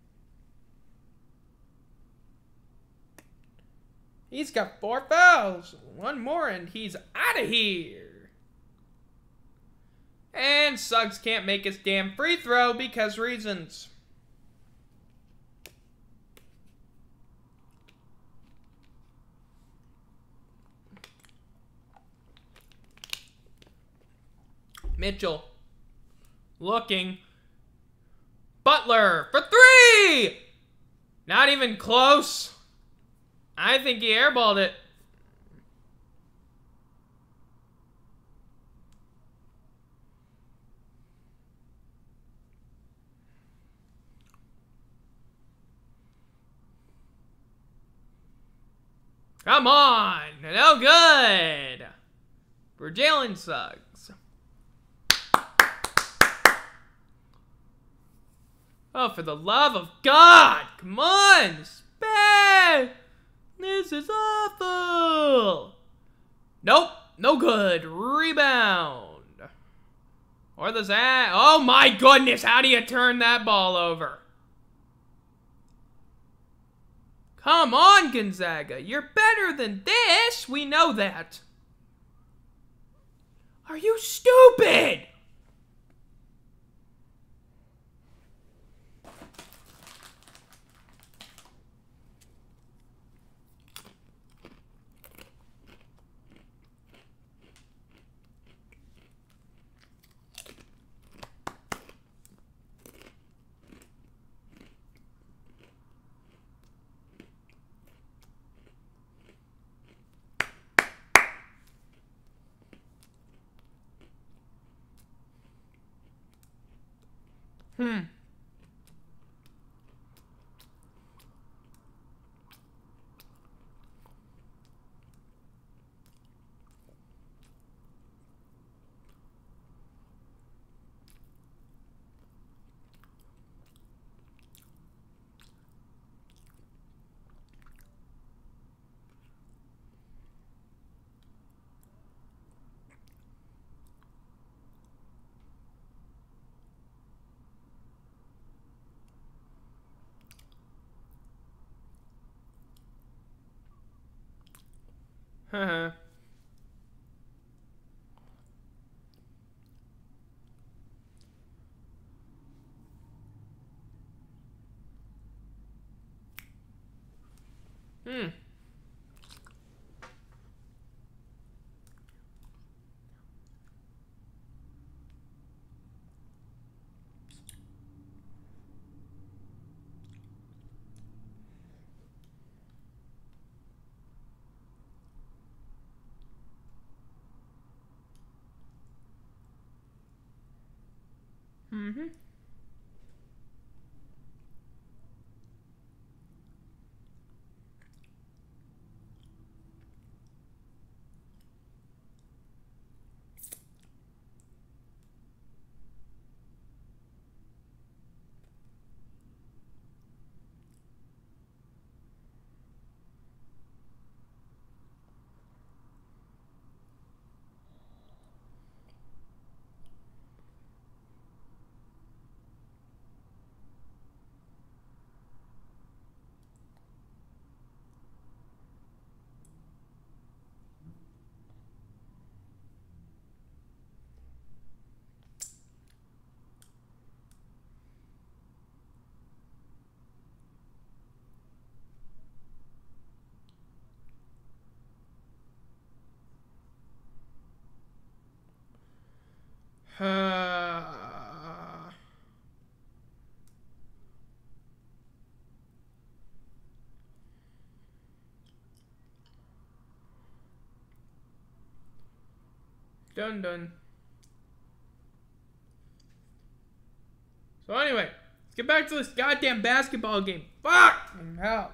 He's got four fouls. One more and he's out of here. And Suggs can't make his damn free throw because reasons. Mitchell. Looking. Butler for three! Not even close. I think he airballed it. Come on. No good. For Jalen Suggs. Oh, for the love of God! Come on! Spare! This is awful! Nope, no good. Rebound. Or the Zach. Oh my goodness, how do you turn that ball over? Come on, Gonzaga. You're better than this. We know that. Are you stupid? Hmm. Haha. Hmm. Mm-hmm. Done, done. So anyway, let's get back to this goddamn basketball game. Fuck! Hell.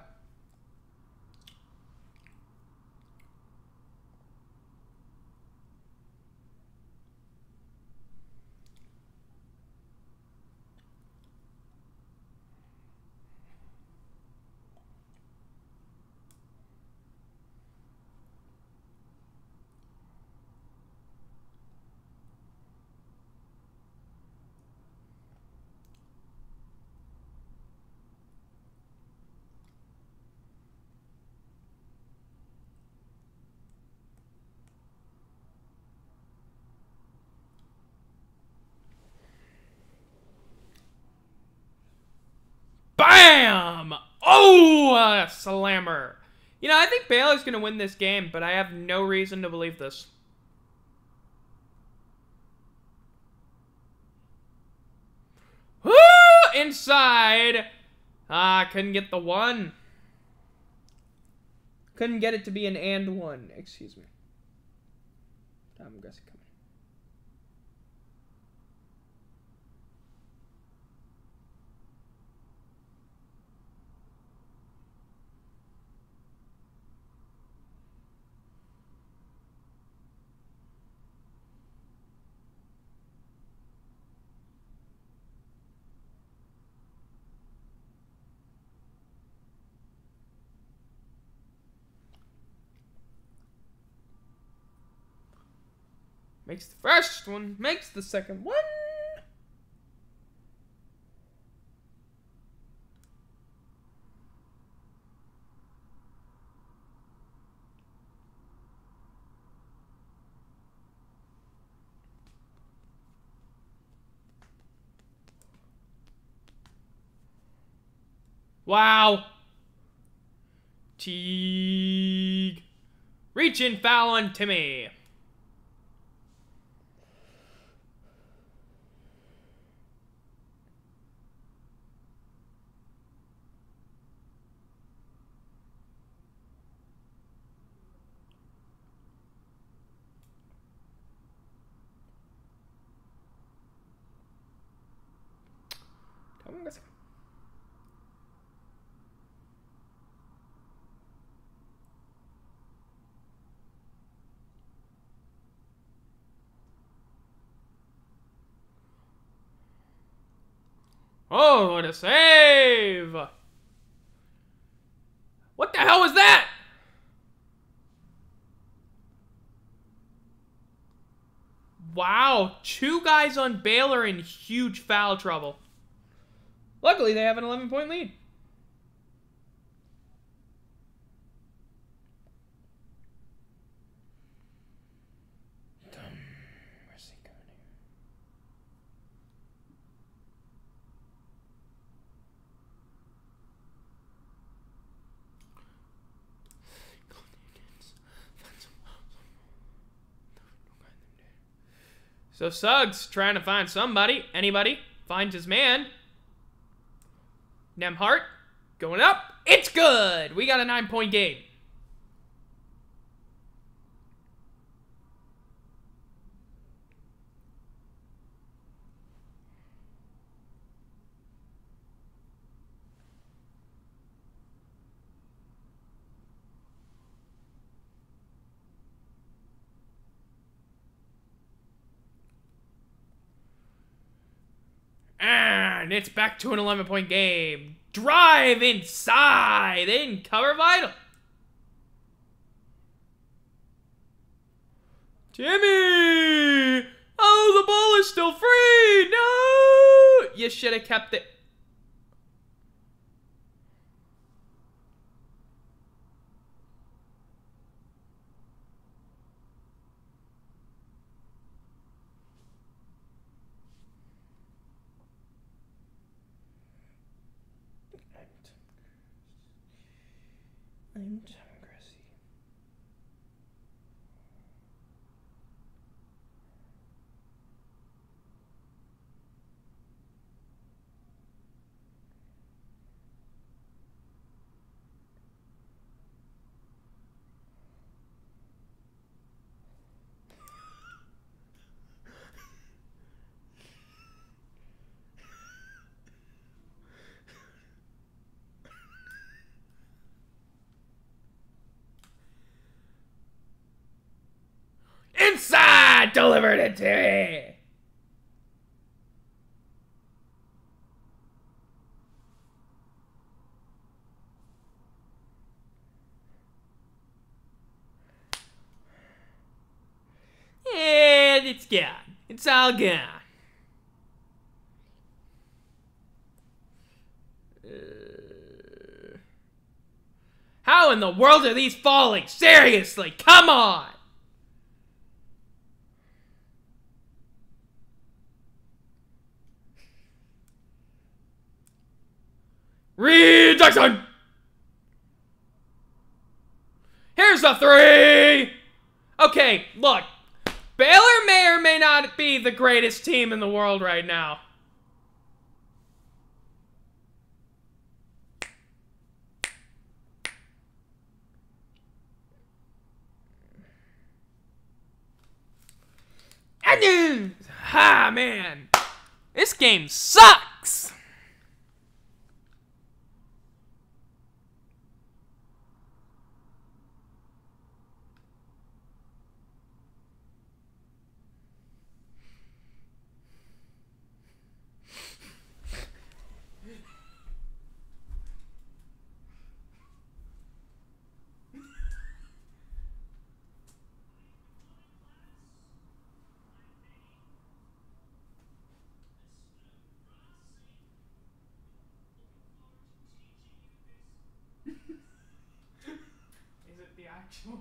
Bam! Oh, a slammer. You know, I think Baylor's going to win this game, but I have no reason to believe this. Woo! Inside. Ah, couldn't get the one. Couldn't get it to be an and one. Excuse me. I'm guessing coming. Makes the first one, makes the second one. Wow. Teague. Reach in, foul on Timmy. Oh, what a save! What the hell was that? Wow, two guys on Baylor in huge foul trouble. Luckily, they have an eleven point lead. Where's he going here? So Suggs trying to find somebody, anybody, finds his man. Nembhard going up. It's good. We got a nine point game. And it's back to an eleven point game. Drive inside. They didn't cover Vital. Jimmy! Oh, the ball is still free. No! You should have kept it. I'm Tom Grassy. delivered it to me. And it's gone. It's all gone. Uh, how in the world are these falling? Seriously, come on! Rejection! Here's the three! Okay, look. Baylor may or may not be the greatest team in the world right now. Ah, man. This game sucks. Is it the actual?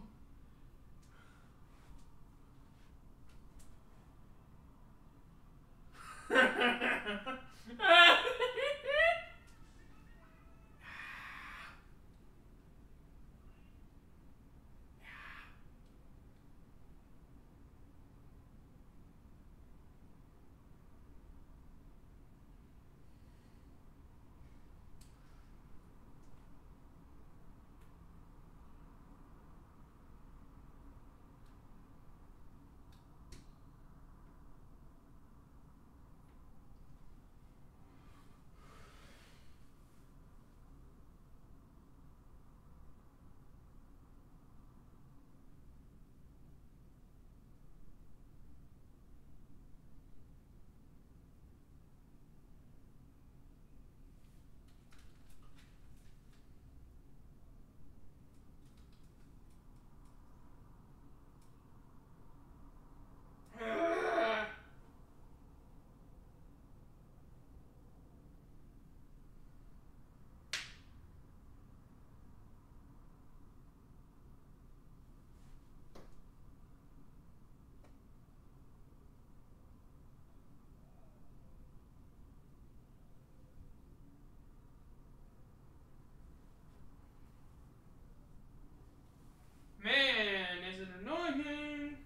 Man, is it annoying?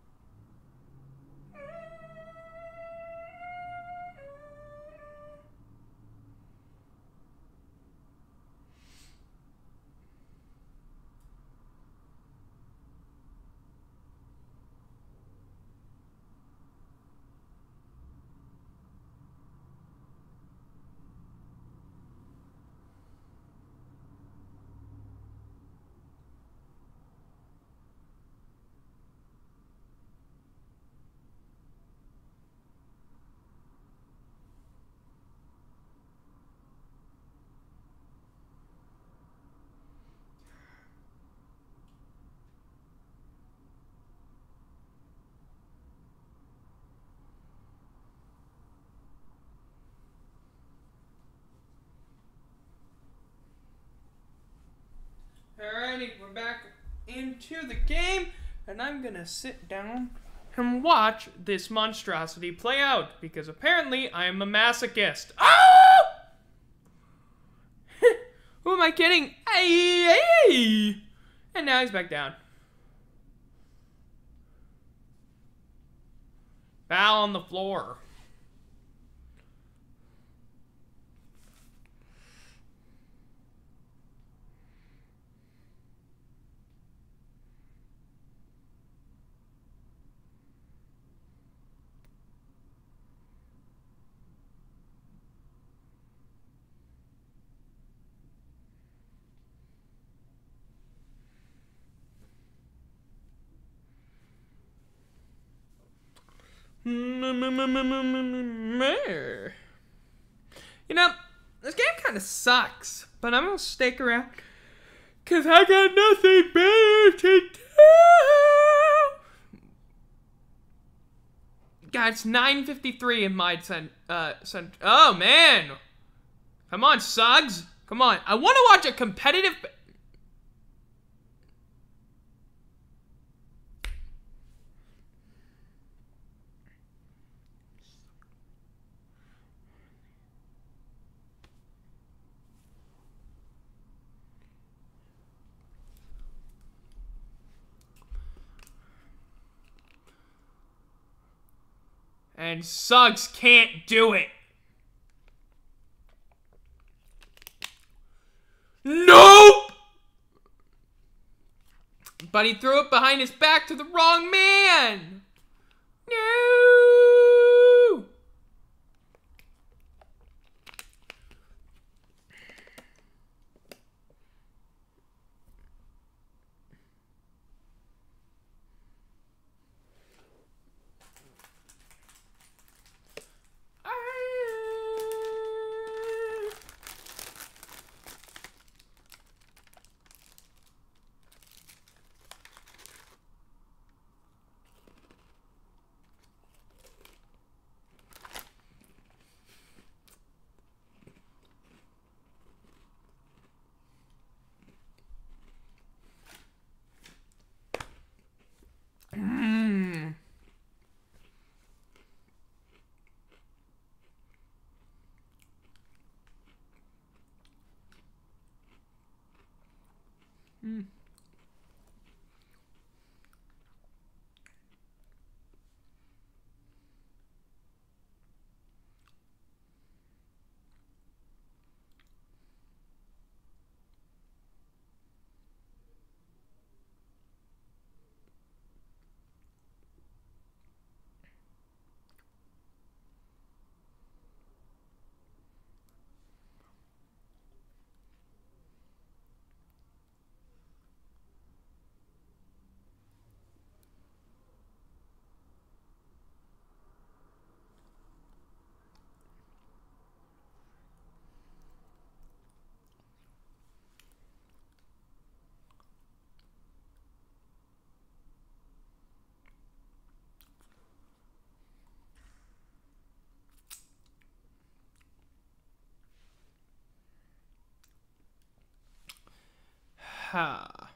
Alrighty, we're back into the game, and I'm gonna sit down and watch this monstrosity play out, because apparently I am a masochist. Oh! Who am I kidding? Hey, hey! And now he's back down. Bow on the floor. You know, this game kind of sucks, but I'm gonna stick around because I got nothing better to do. God, it's nine fifty-three in my cent. Uh, cent. Oh man, come on, Suggs, come on. I want to watch a competitive. And Suggs can't do it. Nope! But he threw it behind his back to the wrong man. No! Mm. Mm. Ha.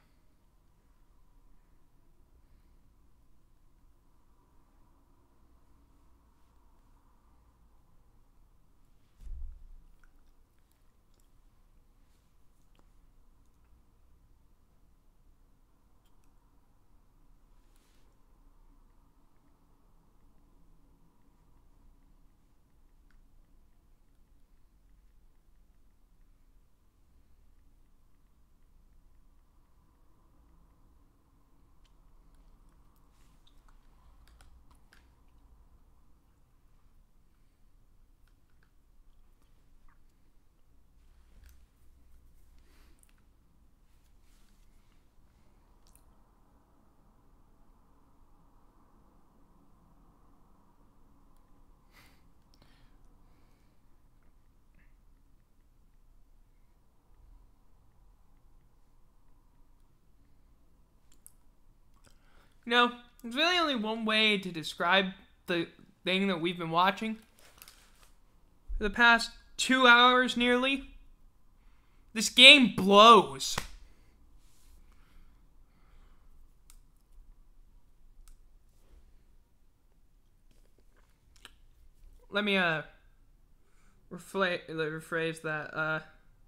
You know, there's really only one way to describe the thing that we've been watching for the past two hours nearly. This game blows. Let me uh refla- rephrase that. Uh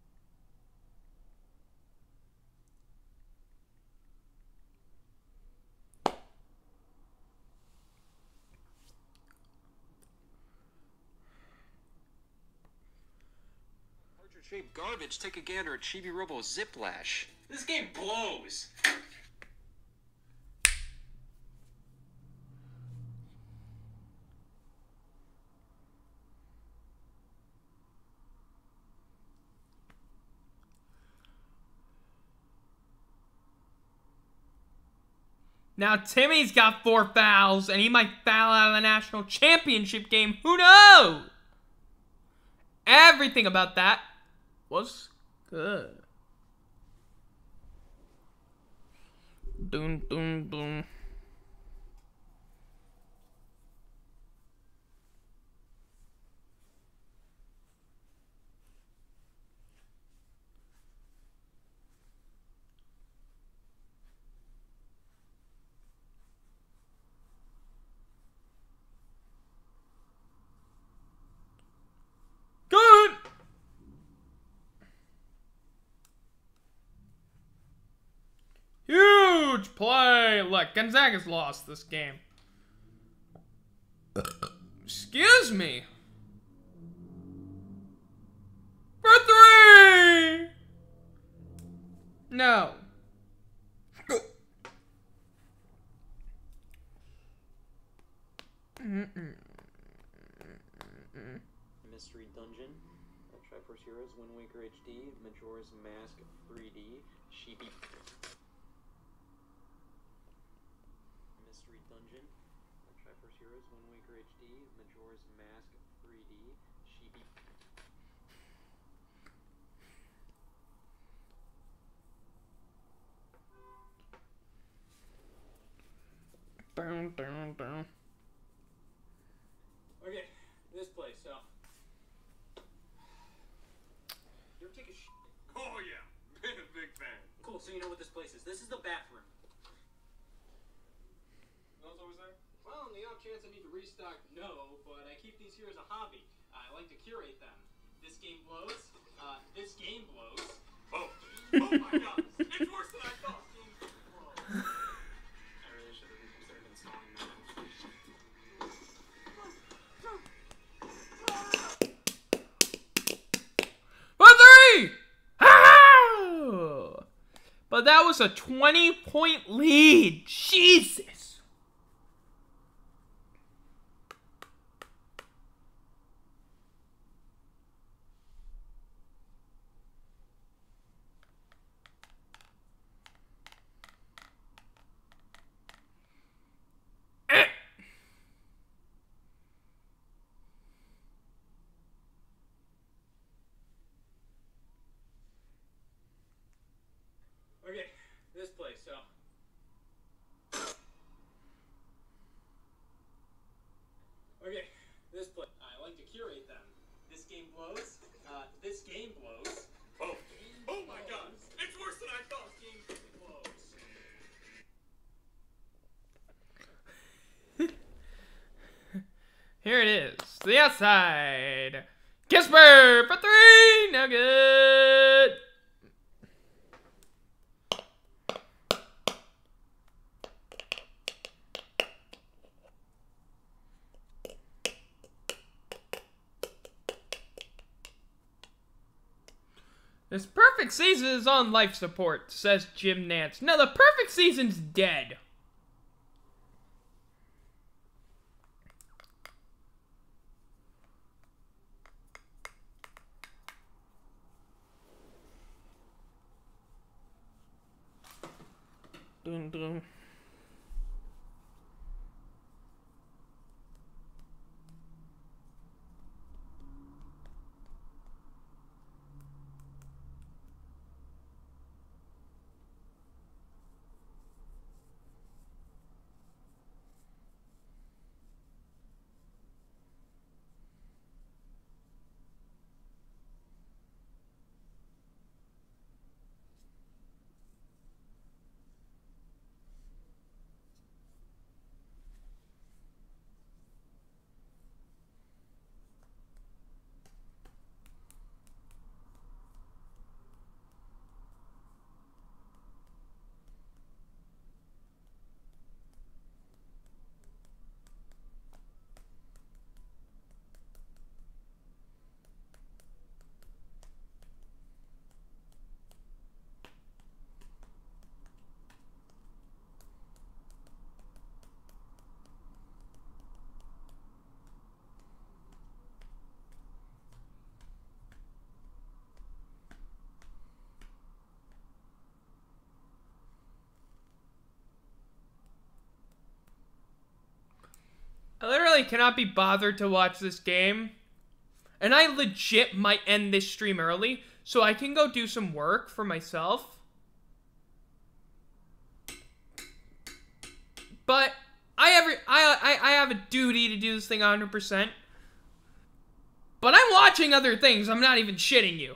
Shaped garbage. Take a gander at Chibi Robo Ziplash. This game blows. Now Timmy's got four fouls, and he might foul out of the national championship game. Who knows? Everything about that was good. Dun, dun, dun. Good. Huge play. Look, Gonzaga's lost this game. Excuse me. For three. No. Mm-mm. Mystery Dungeon, uh, Triforce Heroes, Wind Waker H D, Majora's Mask three D, Chibi. Mystery Dungeon, uh, Triforce Heroes, Wind Waker H D, Majora's Mask three D, Chibi. Dun, dun, dun. Okay, this place, so. You ever take a shit? Oh yeah, been a big fan. Cool, so you know what this place is. This is the bathroom. You know what's always there? Well, on the off chance I need to restock, no, but I keep these here as a hobby. I like to curate them. This game blows. Uh, this game blows. Oh. Oh my god, it's worse than I thought. This game blows. I really should have considered installing that. For three! Ha! But that was a twenty point lead. Jesus. Eh. Okay, this place, so. Okay, this place. I like to curate them. This game blows. Uh, this game blows. Oh. Oh my god. It's worse than I thought. This game blows. Here it is. To the outside. Kisper for three. No good. This perfect season is on life support, says Jim Nance. No, the perfect season's dead. Dun, dun. really cannot be bothered to watch this game. And I legit might end this stream early so I can go do some work for myself. But I have, I, I, I have a duty to do this thing one hundred percent. But I'm watching other things. I'm not even shitting you.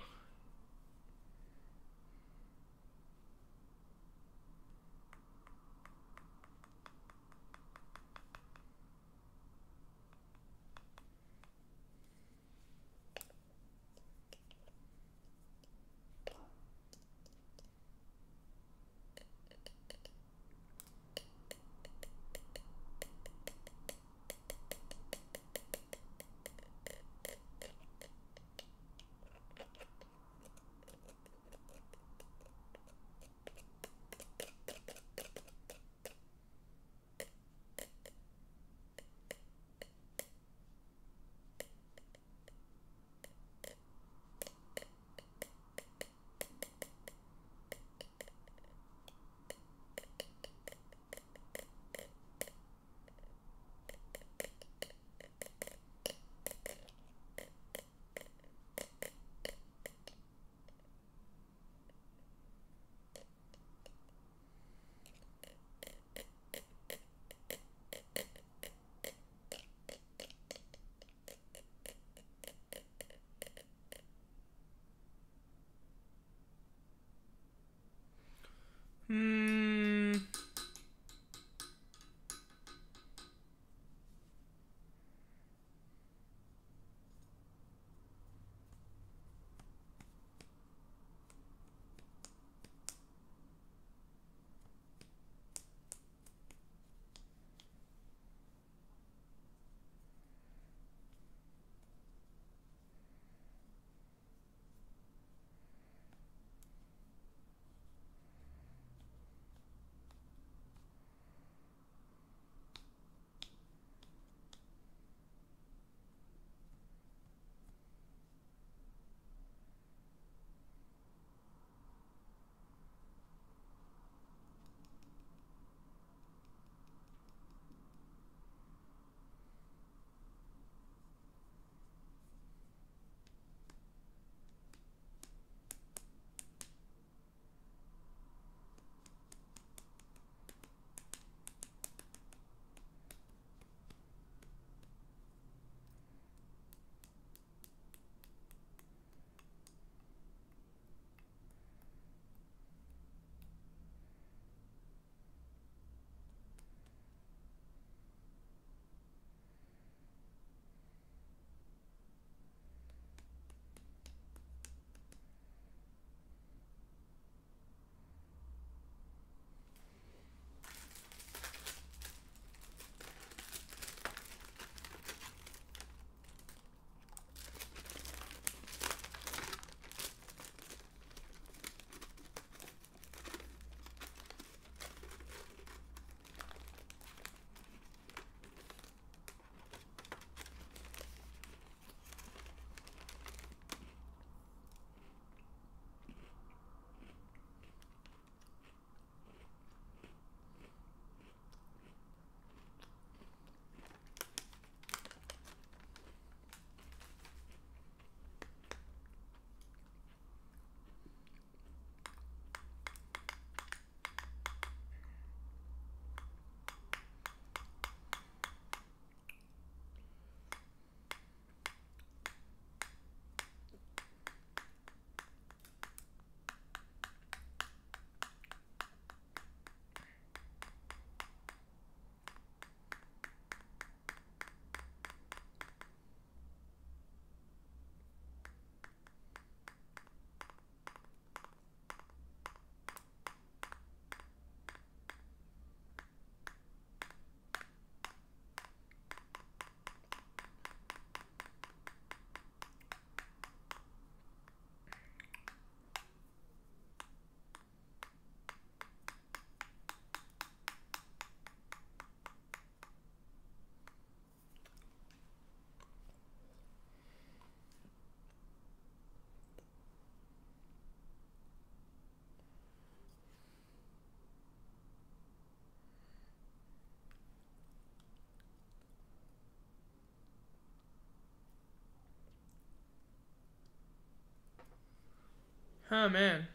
Oh, man.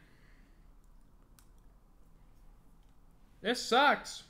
This sucks.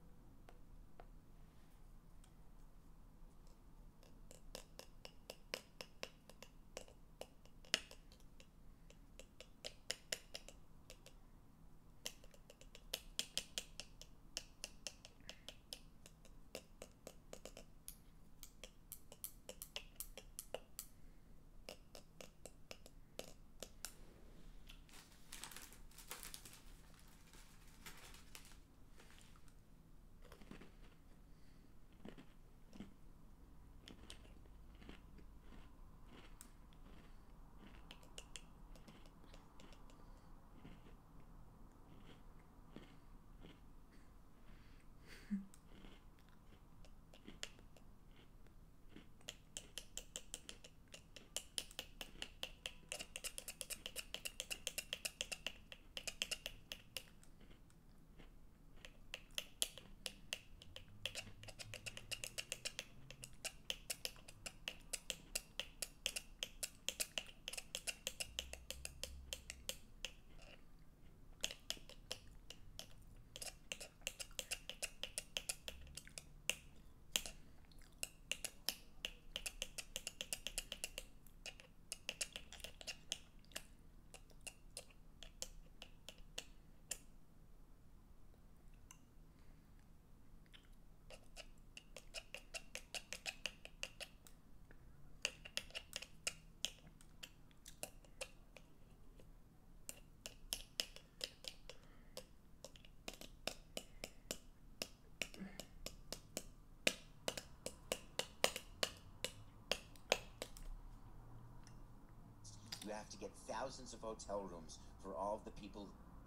You have to get thousands of hotel rooms for all of the people.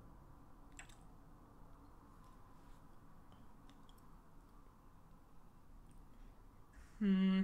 Hmm.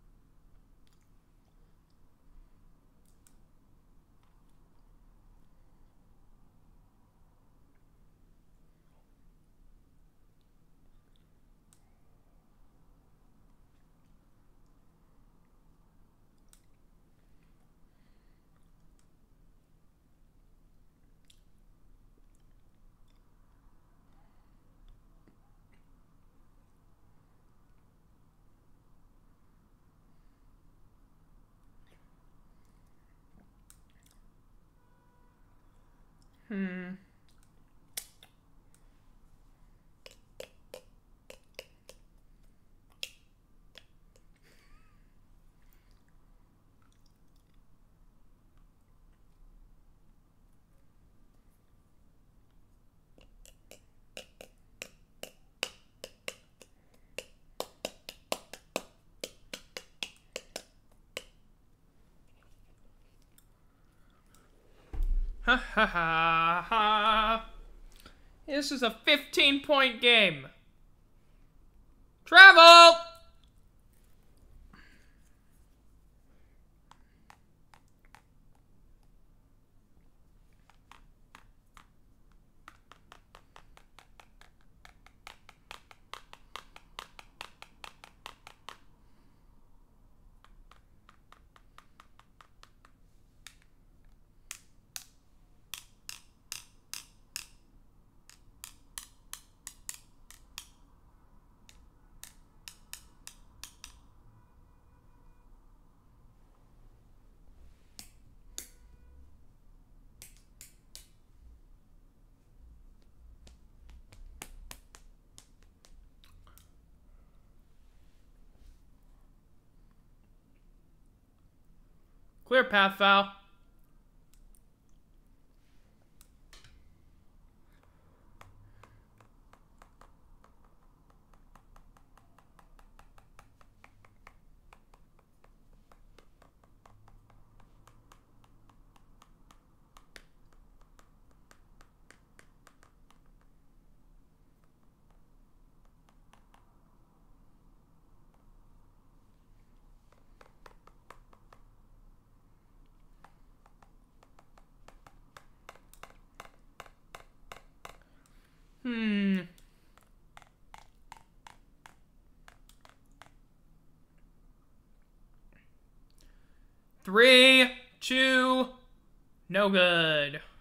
Hmm. Ha ha ha ha. This is a fifteen point game. Travel! Clear path foul. Hmm. Three, two, No good.